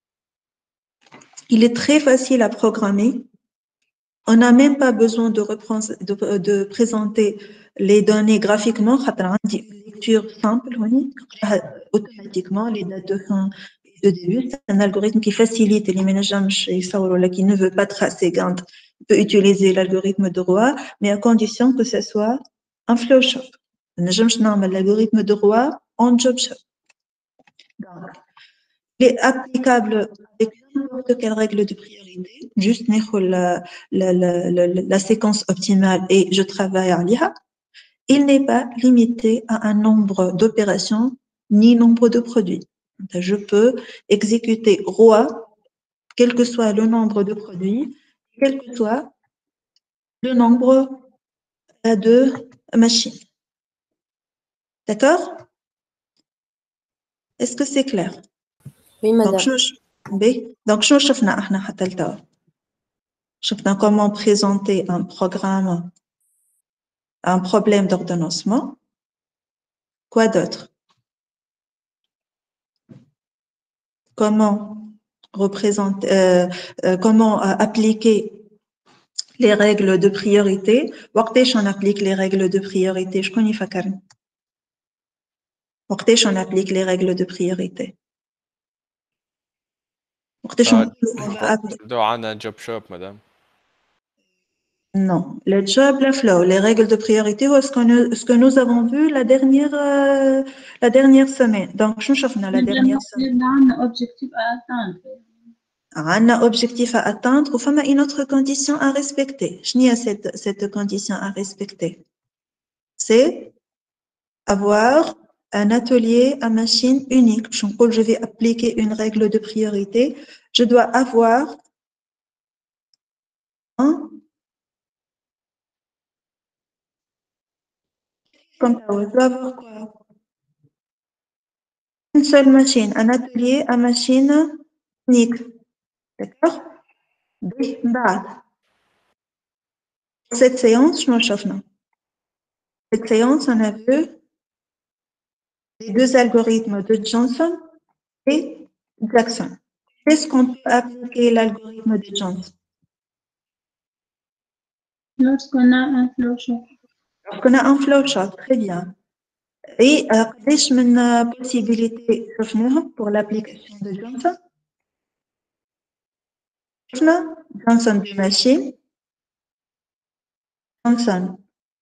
Il est très facile à programmer. On n'a même pas besoin de présenter les données graphiquement. Une lecture simple, automatiquement, les dates de fin et de début. C'est un algorithme qui facilite les ménages qui ne veut pas tracer Gantt. Il peut utiliser l'algorithme de Roy, mais à condition que ce soit un flowchart. L'algorithme de Roy en jobshop. Donc, il est applicable avec n'importe quelle règle de priorité. Juste la séquence optimale et je travaille à l'IA. Il n'est pas limité à un nombre d'opérations ni nombre de produits. Je peux exécuter ROA, quel que soit le nombre de produits, quel que soit le nombre de machines. D'accord? Est-ce que c'est clair? Oui, madame. Donc, شفنا comment présenter un programme, un problème d'ordonnancement. Quoi d'autre? Comment représenter, comment appliquer les règles de priorité? وقتاش on applique les règles de priorité? شكون يفكرني؟ وقتاش on applique les règles de priorité? وقتاش on va appliquer? عندنا جوب شوب مدام. Non, le job, le flow, les règles de priorité, ce que nous avons vu la dernière semaine. Donc, je cherche la dernière semaine. On a un objectif à atteindre. On a un objectif à atteindre ou femme une autre condition à respecter. Je n'ai à cette condition à respecter. C'est avoir un atelier à machine unique. Je vais appliquer une règle de priorité. Je dois avoir un comme ça, je dois avoir quoi? Une seule machine, un atelier à machine unique. D'accord? Cette séance, je m'en chauffe. Cette séance, on a vu les deux algorithmes de Johnson et Jackson. Est-ce qu'on peut appliquer l'algorithme de Johnson? Lorsqu'on a un flowchart. Lorsqu'on a un flowchart, très bien. Et قداش من possibilités شفناها pour l'application de Johnson? شفنا Johnson deux machines, Johnson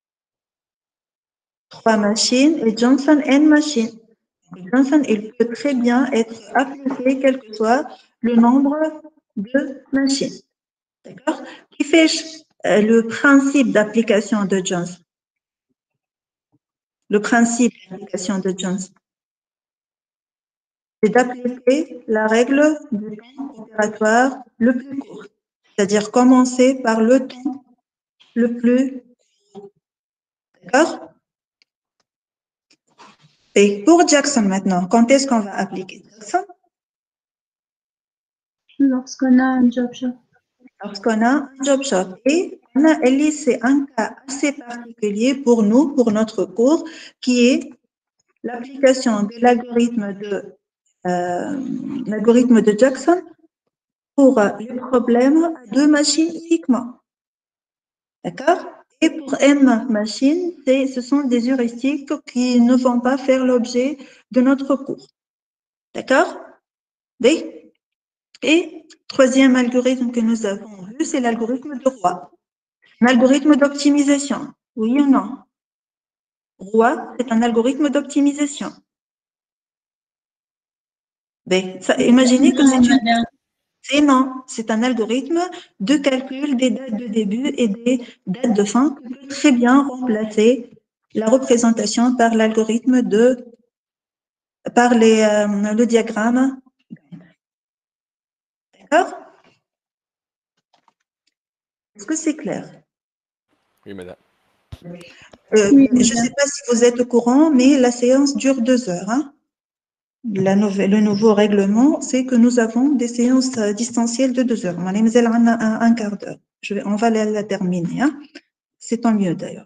3 machines et Johnson n machines. Johnson, il peut très bien être appliqué quel que soit le nombre de machines. D'accord? Qui fait le principe d'application de Johnson? Le principe d'application de Johnson, c'est d'appliquer la règle du temps opératoire le plus court, c'est-à-dire commencer par le temps le plus court. D'accord? Et pour Jackson maintenant, quand est-ce qu'on va appliquer Jackson? Lorsqu'on a un job shop. Lorsqu'on a un job shop. Et on a c'est un cas assez particulier pour nous, pour notre cours, qui est l'application de l'algorithme de Jackson pour les problèmes à deux machines uniquement. D'accord? Et pour n machines, ce sont des heuristiques qui ne vont pas faire l'objet de notre cours. D'accord? Et troisième algorithme que nous avons vu, c'est l'algorithme de Roy. Un algorithme d'optimisation. Oui ou non? Roy, c'est un algorithme d'optimisation. Imaginez que c'est un algorithme de calcul des dates de début et des dates de fin qui peut très bien remplacer la représentation par l'algorithme le diagramme. D'accord? Est-ce que c'est clair? Oui, madame. Je ne sais pas si vous êtes au courant, mais la séance dure 2 heures. Hein? Le nouveau règlement, c'est que nous avons des séances distancielles de 2 heures. On a un quart d'heure. On va la terminer. Hein? C'est tant mieux d'ailleurs.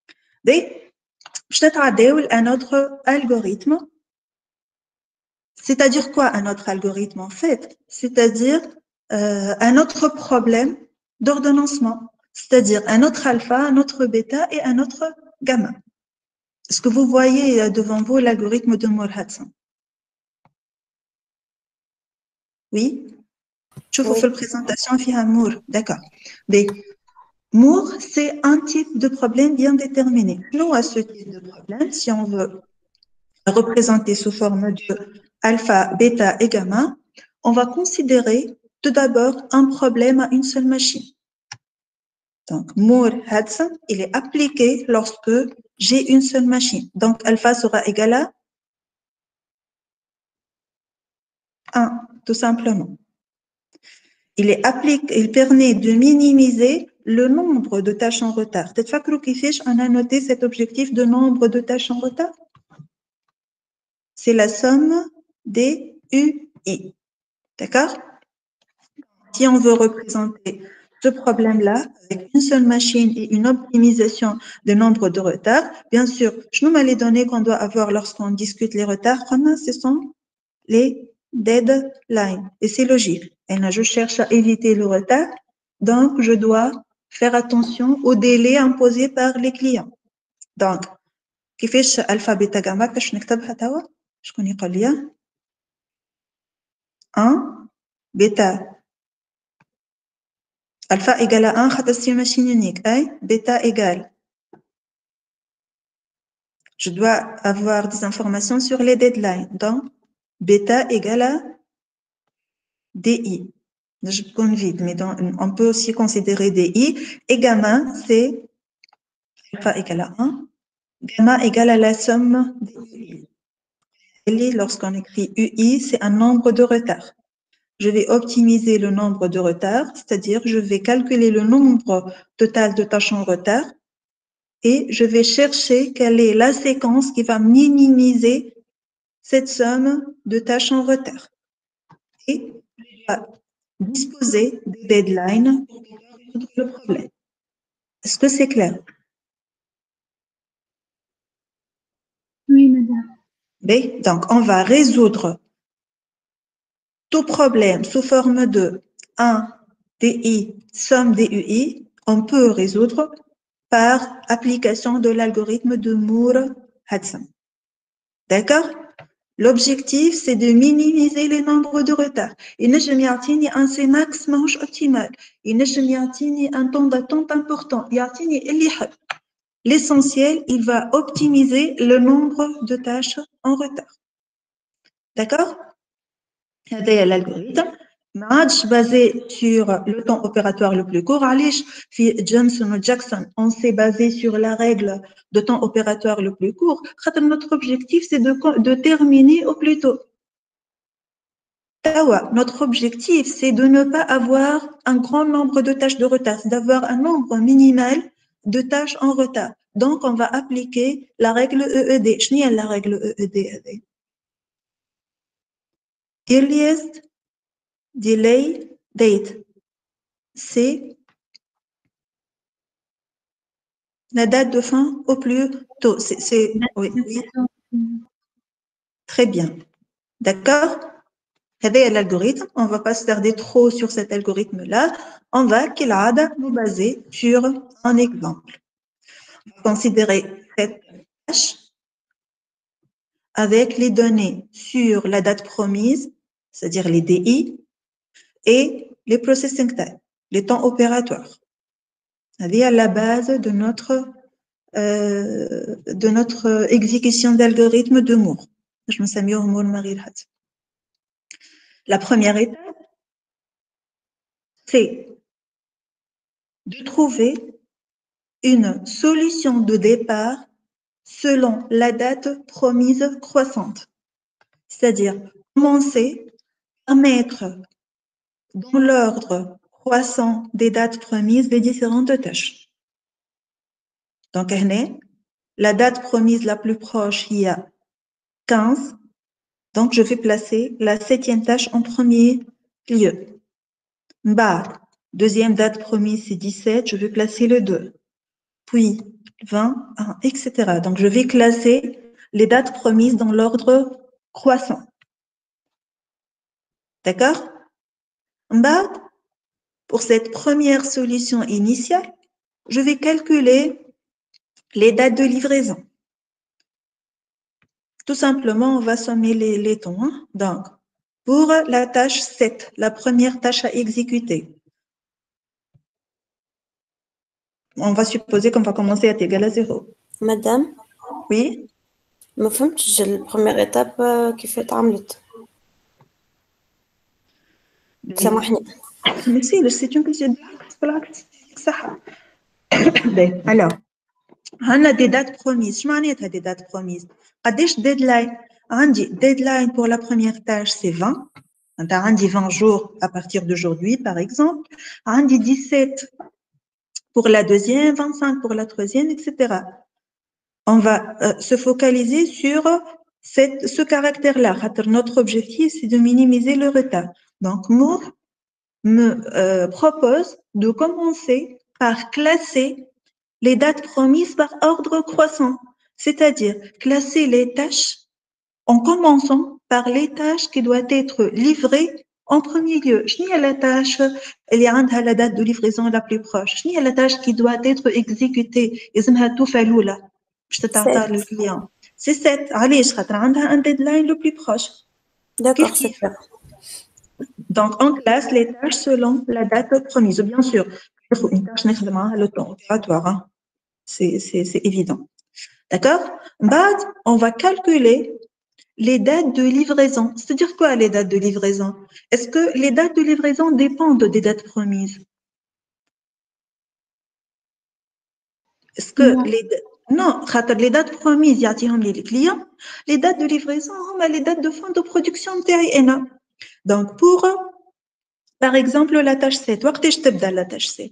Je vais un autre algorithme. C'est-à-dire quoi un autre algorithme en fait? C'est-à-dire un autre problème d'ordonnancement. C'est-à-dire un autre alpha, un autre bêta et un autre gamma. Est-ce que vous voyez devant vous l'algorithme de Moore-Hudson? Oui? Je vous fais la présentation via Moore. D'accord. Moore, c'est un type de problème bien déterminé. Nous, à ce type de problème, si on veut représenter sous forme de alpha, bêta et gamma, on va considérer tout d'abord un problème à une seule machine. Donc, Moore-Hudson, il est appliqué lorsque j'ai une seule machine. Donc, alpha sera égal à 1, tout simplement. Il permet de minimiser le nombre de tâches en retard. Cette fois que on a noté cet objectif de nombre de tâches en retard. C'est la somme des UI. D'accord? Si on veut représenter ce problème-là avec une seule machine et une optimisation de nombre de retards, bien sûr, je nous mets les données qu'on doit avoir lorsqu'on discute les retards, ce sont les deadlines. Et c'est logique. Et là, je cherche à éviter le retard, donc je dois faire attention aux délais imposés par les clients. Donc, كيفاش alpha beta gamma باش نكتبها توا؟ شكون يقول لي؟ 1 bêta alpha égale à 1 خاطر c'est une machine unique. Bêta égale. Je dois avoir des informations sur les deadlines. Donc, bêta égale à DI. Je compte vite, mais on peut aussi considérer DI. Et gamma, c'est alpha égale à 1. Gamma égale à la somme des DI. Lorsqu'on écrit UI, c'est un nombre de retard. Je vais optimiser le nombre de retards, c'est-à-dire je vais calculer le nombre total de tâches en retard et je vais chercher quelle est la séquence qui va minimiser cette somme de tâches en retard. Et je vais disposer des deadlines pour résoudre le problème. Est-ce que c'est clair? Oui, madame. Oui, donc on va résoudre tout problème sous forme de 1 DI, somme DUI, on peut résoudre par application de l'algorithme de Moore-Hudson. D'accord? L'objectif, c'est de minimiser les nombres de retard. Il ne jamais atteindre un Cmax manche optimal. Il ne jamais atteindre un temps d'attente important. L'essentiel, il va optimiser le nombre de tâches en retard. D'accord? C'est l'algorithme. Match basé sur le temps opératoire le plus court. Johnson ou Jackson, on s'est basé sur la règle de temps opératoire le plus court. Notre objectif, c'est de terminer au plus tôt. Notre objectif, c'est de ne pas avoir un grand nombre de tâches de retard, c'est d'avoir un nombre minimal de tâches en retard. Donc, on va appliquer la règle EED. Qu'est-ce que la règle EED? Earliest delay date. C'est la date de fin au plus tôt. Oui, oui. Très bien. D'accord? C'est l'algorithme. On ne va pas se tarder trop sur cet algorithme-là. On va, nous baser sur un exemple. On va considérer cette tâche avec les données sur la date promise, c'est-à-dire les DI, et les processing time, les temps opératoires. C'est à la base de notre exécution d'algorithme de Moore. Je me suis mis au Moore Marie-Hat. La première étape, c'est de trouver une solution de départ selon la date promise croissante. C'est-à-dire commencer à mettre dans l'ordre croissant des dates promises les différentes tâches. Donc, la date promise la plus proche, il y a 15. Donc, je vais placer la 7e tâche en premier lieu. Deuxième date promise, c'est 17. Je vais placer le 2. Puis, 20, etc. Donc, je vais classer les dates promises dans l'ordre croissant. D'accord? Pour cette première solution initiale, je vais calculer les dates de livraison. Tout simplement, on va sommer les temps. Hein? Donc, pour la tâche 7, la première tâche à exécuter, on va supposer qu'on va commencer à être égal à 0. Madame, Oui? ما فهمتش البروميير ايتاب كيف اتعملت. سامحني. Mais c'est une question بالعكس صح. Alors, on a des dates promises. Je m'en ai des dates promises. قديش deadline? عندي deadline pour la première tâche, c'est 20. On a 20 jours à partir d'aujourd'hui, par exemple. On a 17 pour la deuxième, 25 pour la troisième, etc. On va se focaliser sur ce caractère-là. Notre objectif, c'est de minimiser le retard. Donc, Moore me propose de commencer par classer les dates promises par ordre croissant, c'est-à-dire classer les tâches en commençant par les tâches qui doivent être livrées en premier lieu. Quelle est la tâche elle a la date de livraison la plus proche? Quelle est la tâche qui doit être exécutée? Je te le client. C'est 7. Allez, je un deadline le plus proche. D'accord, c'est clair. Donc, on classe les tâches selon la date promise. Bien sûr, il faut une tâche le temps opératoire. Hein. C'est évident. D'accord? On va calculer les dates de livraison. C'est-à-dire quoi les dates de livraison? Est-ce que les dates de livraison dépendent des dates promises? Est-ce que Non, les dates promises, les clients, les dates de livraison, les dates de fin de production. Donc, pour, par exemple, la tâche 7, la tâche 7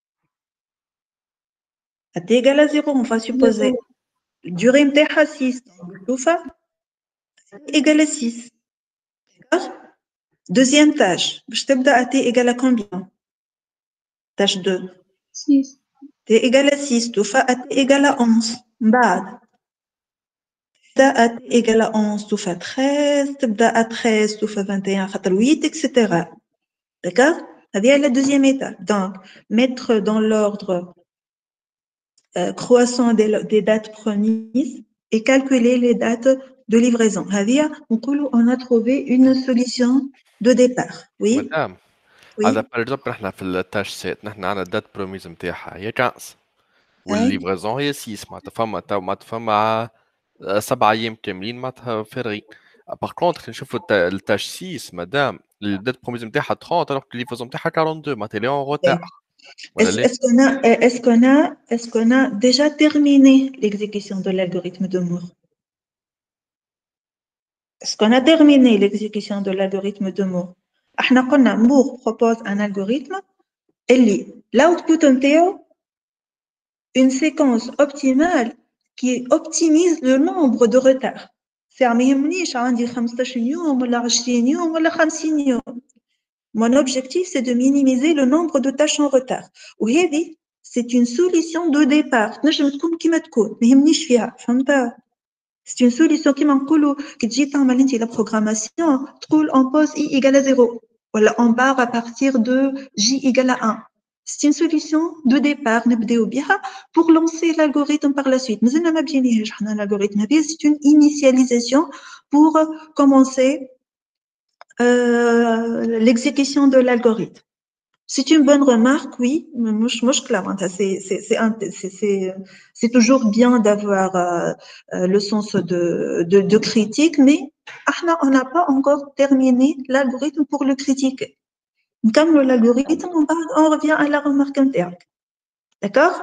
est égale à 0, on va supposer. Durée de 6, donc égale à 6. D'accord? Deuxième tâche, T égale à combien? Tâche 2. 6. T égale à 6, T égale à 11. Bad. تبدا à t égale à 11 تبدا 13 تبدا à 13 تبدا 21 خاطر 8 etc. D'accord? هذه la deuxième étape. Donc, mettre dans l'ordre croissant des dates promises et calculer les dates de livraison. هذه on a trouvé une solution de départ. Oui? مدام Oui. هذا بار اكزومبل نحن في التاش سيت نحن عندنا دات بروميز نتاعها هي 15 والليفرازون هي 6 معناتها فما 7 ايام كاملين معناتها فارغين. باغ كونتخ نشوفوا التاش 6 مدام الدات بروميز نتاعها 30 alors que الليفرازون نتاعها 42 معناتها لي اون روتار ولا لا؟ Est-ce qu'on a déjà terminé l'exécution de l'algorithme de Moore? Est-ce qu'on a terminé l'exécution de l'algorithme de Moore? Moore propose un algorithme et l'output نتاعو une séquence optimale qui optimise le nombre de retards. C'est ما يهمنيش عندي 15 يوم ولا 20 يوم ولا 50 يوم. Mon objectif, c'est de minimiser le nombre de tâches en retard. وهذه c'est une solution de départ. تنجم تكون كيما تكون ما يهمنيش فيها فهمت؟ C'est une solution كيما نقولوا كي تجي تعمل انت la programmation تقول on pose i égale à 0 ولا on part à partir de j égale à 1. C'est une solution de départ نبداو بها pour lancer l'algorithme par la suite. مازلنا ما بديناهش حنا l'algorithme هذه c'est une initialisation pour commencer l'exécution de l'algorithme. C'est une bonne remarque, oui. C'est toujours bien d'avoir le sens de critique, mais on n'a pas encore terminé l'algorithme pour le critiquer. Comme l'algorithme, on revient à la remarque interne. D'accord?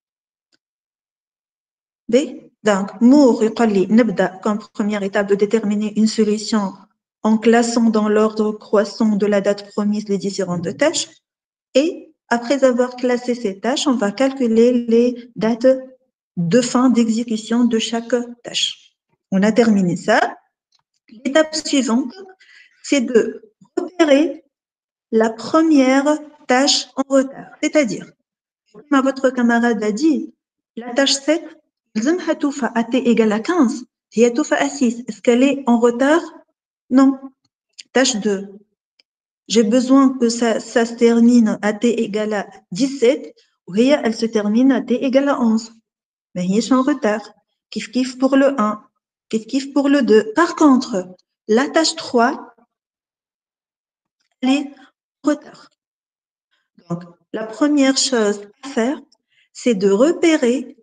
Donc, Moore, نبدأ comme première étape de déterminer une solution en classant dans l'ordre croissant de la date promise les différentes tâches. Et après avoir classé ces tâches, on va calculer les dates de fin d'exécution de chaque tâche. On a terminé ça. L'étape suivante, c'est de repérer la première tâche en retard. C'est-à-dire, comme votre camarade a dit, la tâche 7, à t égale à 15, et à 6. Est-ce qu'elle est en retard? Non. Tâche 2. J'ai besoin que ça se termine à t égale à 17, ou elle se termine à t égale à 11. Mais il est en retard. Kif pour le 1, kif pour le 2. Par contre, la tâche 3, elle est en retard. Donc, la première chose à faire, c'est de repérer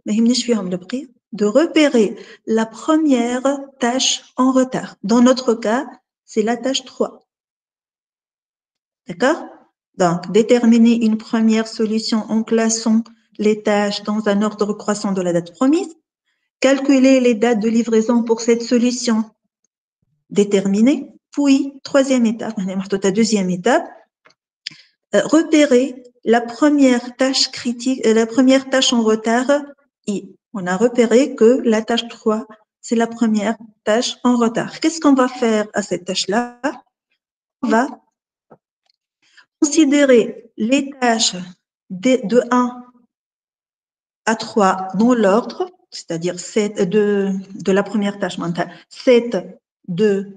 la première tâche en retard. Dans notre cas, c'est la tâche 3. D'accord? Donc, déterminer une première solution en classant les tâches dans un ordre croissant de la date promise. Calculer les dates de livraison pour cette solution déterminée. Puis, troisième étape, deuxième étape, repérer la première tâche critique, la première tâche en retard. Et on a repéré que la tâche 3, c'est la première tâche en retard. Qu'est-ce qu'on va faire à cette tâche-là? On va considérer les tâches de 1 à 3 dans l'ordre, c'est-à-dire de la première tâche mentale, 7, 2,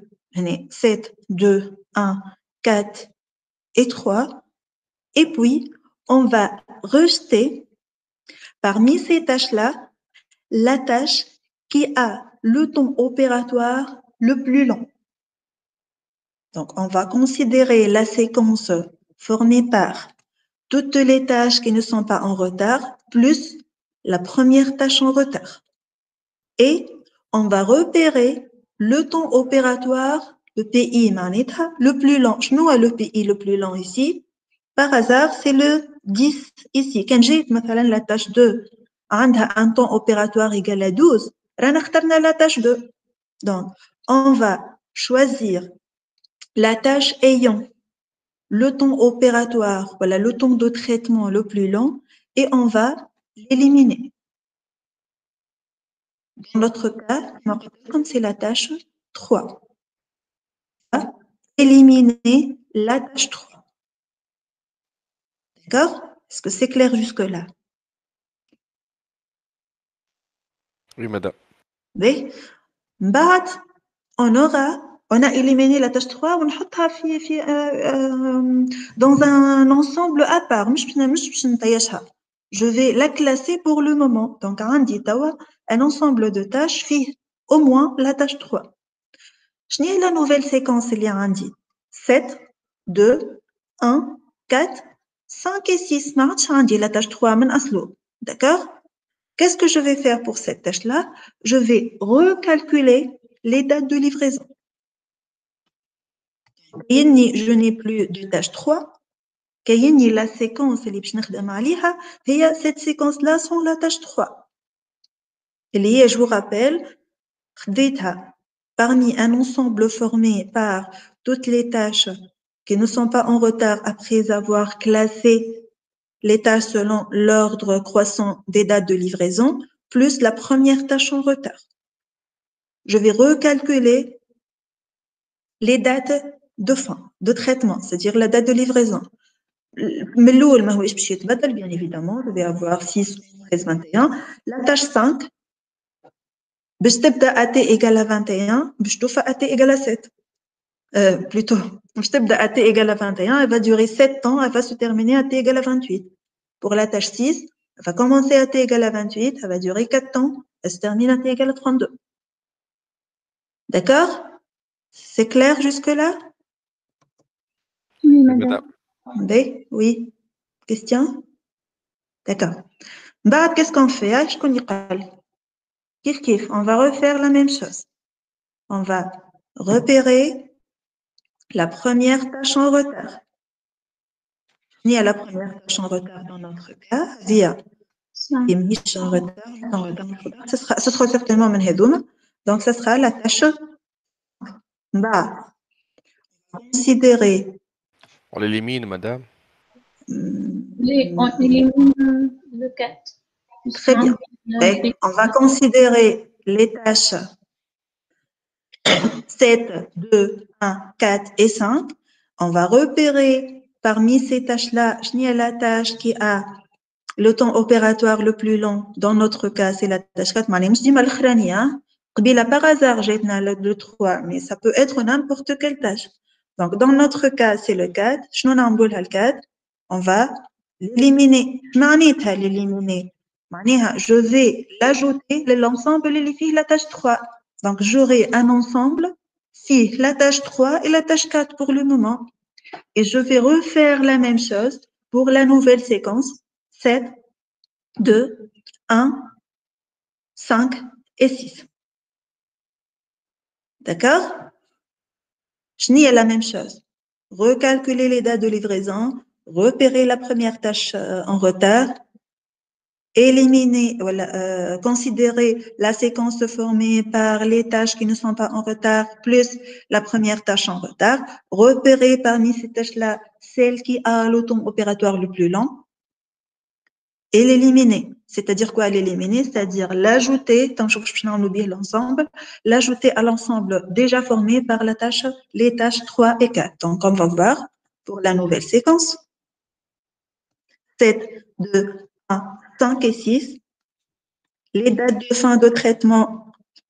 1, 4 et 3. Et puis, on va rejeter parmi ces tâches-là la tâche qui a le temps opératoire le plus long. Donc, on va considérer la séquence formée par toutes les tâches qui ne sont pas en retard, plus la première tâche en retard. Et on va repérer le temps opératoire, le PI le plus long. Nous, le PI le plus long ici, par hasard, c'est le 10 ici. Quand j'ai la tâche 2, عندها un temps opératoire égal à 12 رانا اخترنا la tâche 2. Donc on va choisir la tâche ayant le temps opératoire, voilà, le temps de traitement le plus long, et on va l'éliminer. Dans notre cas, comme c'est la tâche 3, on va éliminer la tâche 3. D'accord? Est-ce que c'est clair jusque-là? Oui, madame. Oui. بعد, on a éliminé la tâche 3 ونحطها dans un ensemble à part. Je vais la classer pour le moment. Donc, عندي توا un ensemble de tâches فيه au moins la tâche 3. شنو هي la nouvelle séquence اللي عندي 7 2 1 4 5 et 6 ما عادش عندي la tâche 3 من أصله. D'accord? Qu'est-ce que je vais faire pour cette tâche-là? Je vais recalculer les dates de livraison. Je n'ai plus de tâche 3. La séquence, cette séquence-là sont la tâche 3. Et je vous rappelle, parmi un ensemble formé par toutes les tâches qui ne sont pas en retard après avoir classé les tâches selon l'ordre croissant des dates de livraison, plus la première tâche en retard. Je vais recalculer les dates de fin, de traitement, c'est-à-dire la date de livraison. Bien évidemment, je vais avoir 6, 13, 21. La tâche 5, AT égale à 21, AT égale à 7. Plutôt, AT égale à 21, elle va durer 7 ans, elle va se terminer AT égale à 28. Pour la tâche 6, elle va commencer AT égale à 28, elle va durer 4 ans, elle se termine AT égale à 32. D'accord? C'est clair jusque-là? Oui, madame. Oui. Question? D'accord. Qu'est-ce qu'on fait? On va refaire la même chose. On va repérer la première tâche en retard. Ni à la première tâche en retard dans notre cas, via en retard. Ce sera certainement Menhedoum. Donc, ce sera la tâche. Considérer. On l'élimine, madame. On élimine le 4. Très bien. On va considérer les tâches 7, 2, 1, 4 et 5. On va repérer parmi ces tâches-là, la tâche qui a le temps opératoire le plus long. Dans notre cas, c'est la tâche 4. Par hasard, j'ai le 3, mais ça peut être n'importe quelle tâche. Donc, dans notre cas, c'est le 4. Le 4, on va l'éliminer. Je vais l'ajouter l'ensemble de la tâche 3. Donc, j'aurai un ensemble, si la tâche 3 et la tâche 4 pour le moment. Et je vais refaire la même chose pour la nouvelle séquence 7, 2, 1, 5 et 6. D'accord? Je nie la même chose. Recalculer les dates de livraison, repérer la première tâche en retard, éliminer, considérer la séquence formée par les tâches qui ne sont pas en retard, plus la première tâche en retard, repérer parmi ces tâches-là celle qui a le temps opératoire le plus long, et l'éliminer. C'est-à-dire quoi l'éliminer? C'est-à-dire l'ajouter, tant que je n'en oublie l'ensemble, l'ajouter à l'ensemble déjà formé par les tâches 3 et 4. Donc, on va voir pour la nouvelle séquence. 7, 2, 1, 5 et 6. Les dates de fin de traitement,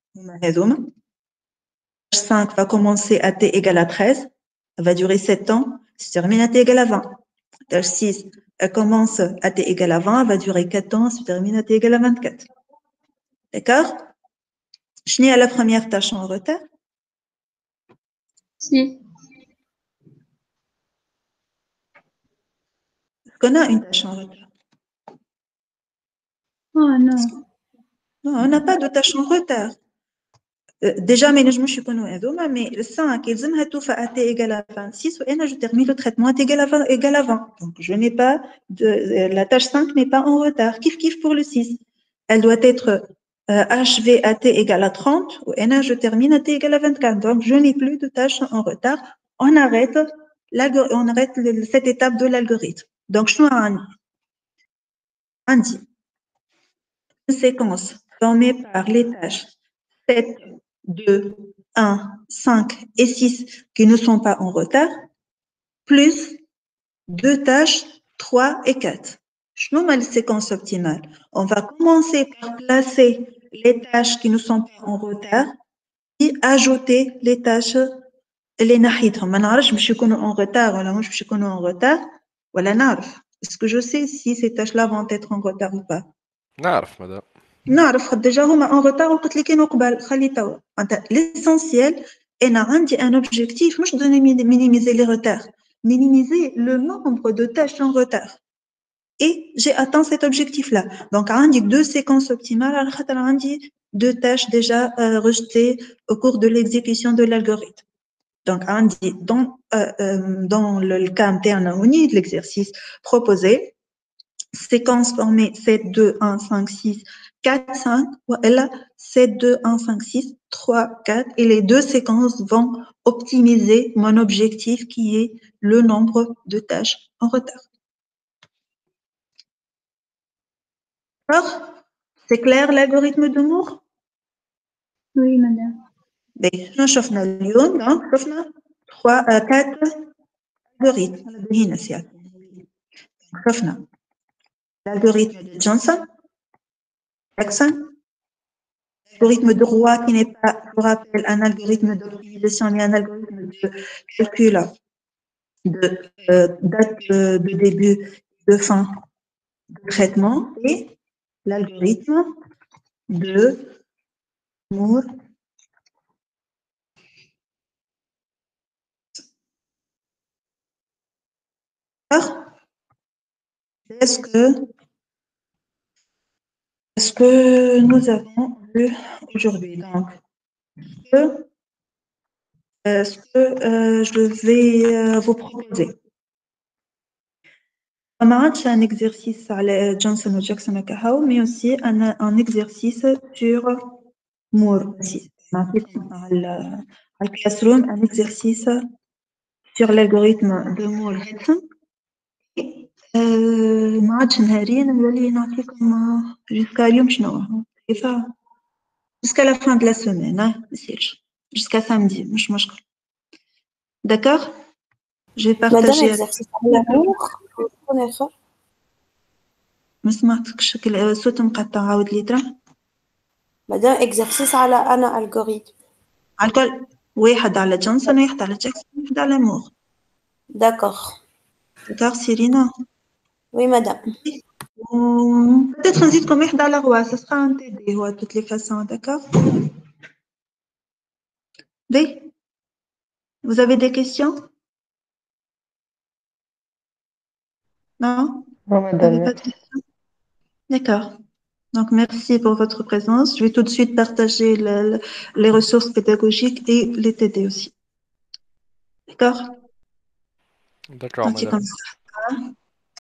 5 va commencer à t égale à 13, elle va durer 7 ans, se termine à t égale à 20. Tâche 6, elle commence à t égale à 20, elle va durer 4 ans, se termine à t égale à 24. D'accord? Je n'ai à la première tâche en retard. Si. Est-ce qu'on a une tâche en retard? Oh non. Non, on n'a pas de tâche en retard. Déjà, mais je me suis connue, mais le 5, ils ont tout fait à t égale à 26, et je termine le traitement à t égale à 20. Donc, je n'ai pas la tâche 5 n'est pas en retard. Kiff pour le 6. elle doit être HV à T égale à 30 ou NA, je termine à T égale à 24. Donc, je n'ai plus de tâches en retard. On arrête cette étape de l'algorithme. Donc, je dit une séquence formée par les tâches 7, 2, 1, 5 et 6 qui ne sont pas en retard, plus deux tâches 3 et 4. Je nomme la séquence optimale. On va commencer par placer les tâches qui ne sont pas en retard et ajouter les tâches les نحيتهم. ما نعرفش باش يكونوا en retard ولا مش باش يكونوا en retard ولا نعرف. Est-ce que je sais si ces tâches-là vont être en retard ou pas? نعرف مدام. نعرف déjà هما en retard وقلت لي كانوا قبل خلي توا. L'essentiel أنا عندي un objectif مش de minimiser les retards, minimiser le nombre de tâches en retard. Et j'ai atteint cet objectif-là. Donc, j'ai deux séquences optimales, j'ai deux tâches déjà rejetées au cours de l'exécution de l'algorithme. Donc, dans le cas interne de l'exercice proposé, séquence formée 7, 2, 1, 5, 6, 4, 5, ou elle a 7, 2, 1, 5, 6, 3, 4, et les deux séquences vont optimiser mon objectif qui est le nombre de tâches en retard. Alors, c'est clair l'algorithme de Moore? Oui, madame. Nous شفنا اليوم donc شفنا 4 algorithmes هنا سيادة. شفنا l'algorithme de Johnson, Jackson, l'algorithme de Roy qui n'est pas, je vous rappelle, un algorithme d'optimisation mais un algorithme de calcul de date de début de fin de traitement et l'algorithme de Moore. Est-ce que nous avons vu aujourd'hui? Donc, ce que je vais vous proposer. On a un exercice à Johnson ou Jackson mais aussi un exercice sur Moore aussi. On a le classroom un exercice sur l'algorithme de Moore. ما عادش نهارين نولي نعطيكم jusqu'à اليوم شنو كيف jusqu'à la fin de la semaine ما يصيرش jusqu'à samedi مش مشكل. D'accord? Je vais partager. Madame, exercice à l'amour. ما سمعتكش الصوت مقطع عاود لي ترى. Madame, exercice على أنا algorithme. على الكل واحد على جونسون واحد على جاكسون واحد على مور. D'accord. D'accord, Cyrina? Oui, madame. Peut-être نزيدكم واحد على Roy, ce sera un TD de toutes les façons, d'accord? Oui. Vous avez des questions? Non? Non, Vous n'avez madame. pas de questions? D'accord. Donc, merci pour votre présence. Je vais tout de suite partager les ressources pédagogiques et les TD aussi. D'accord? D'accord, madame. Comme ça.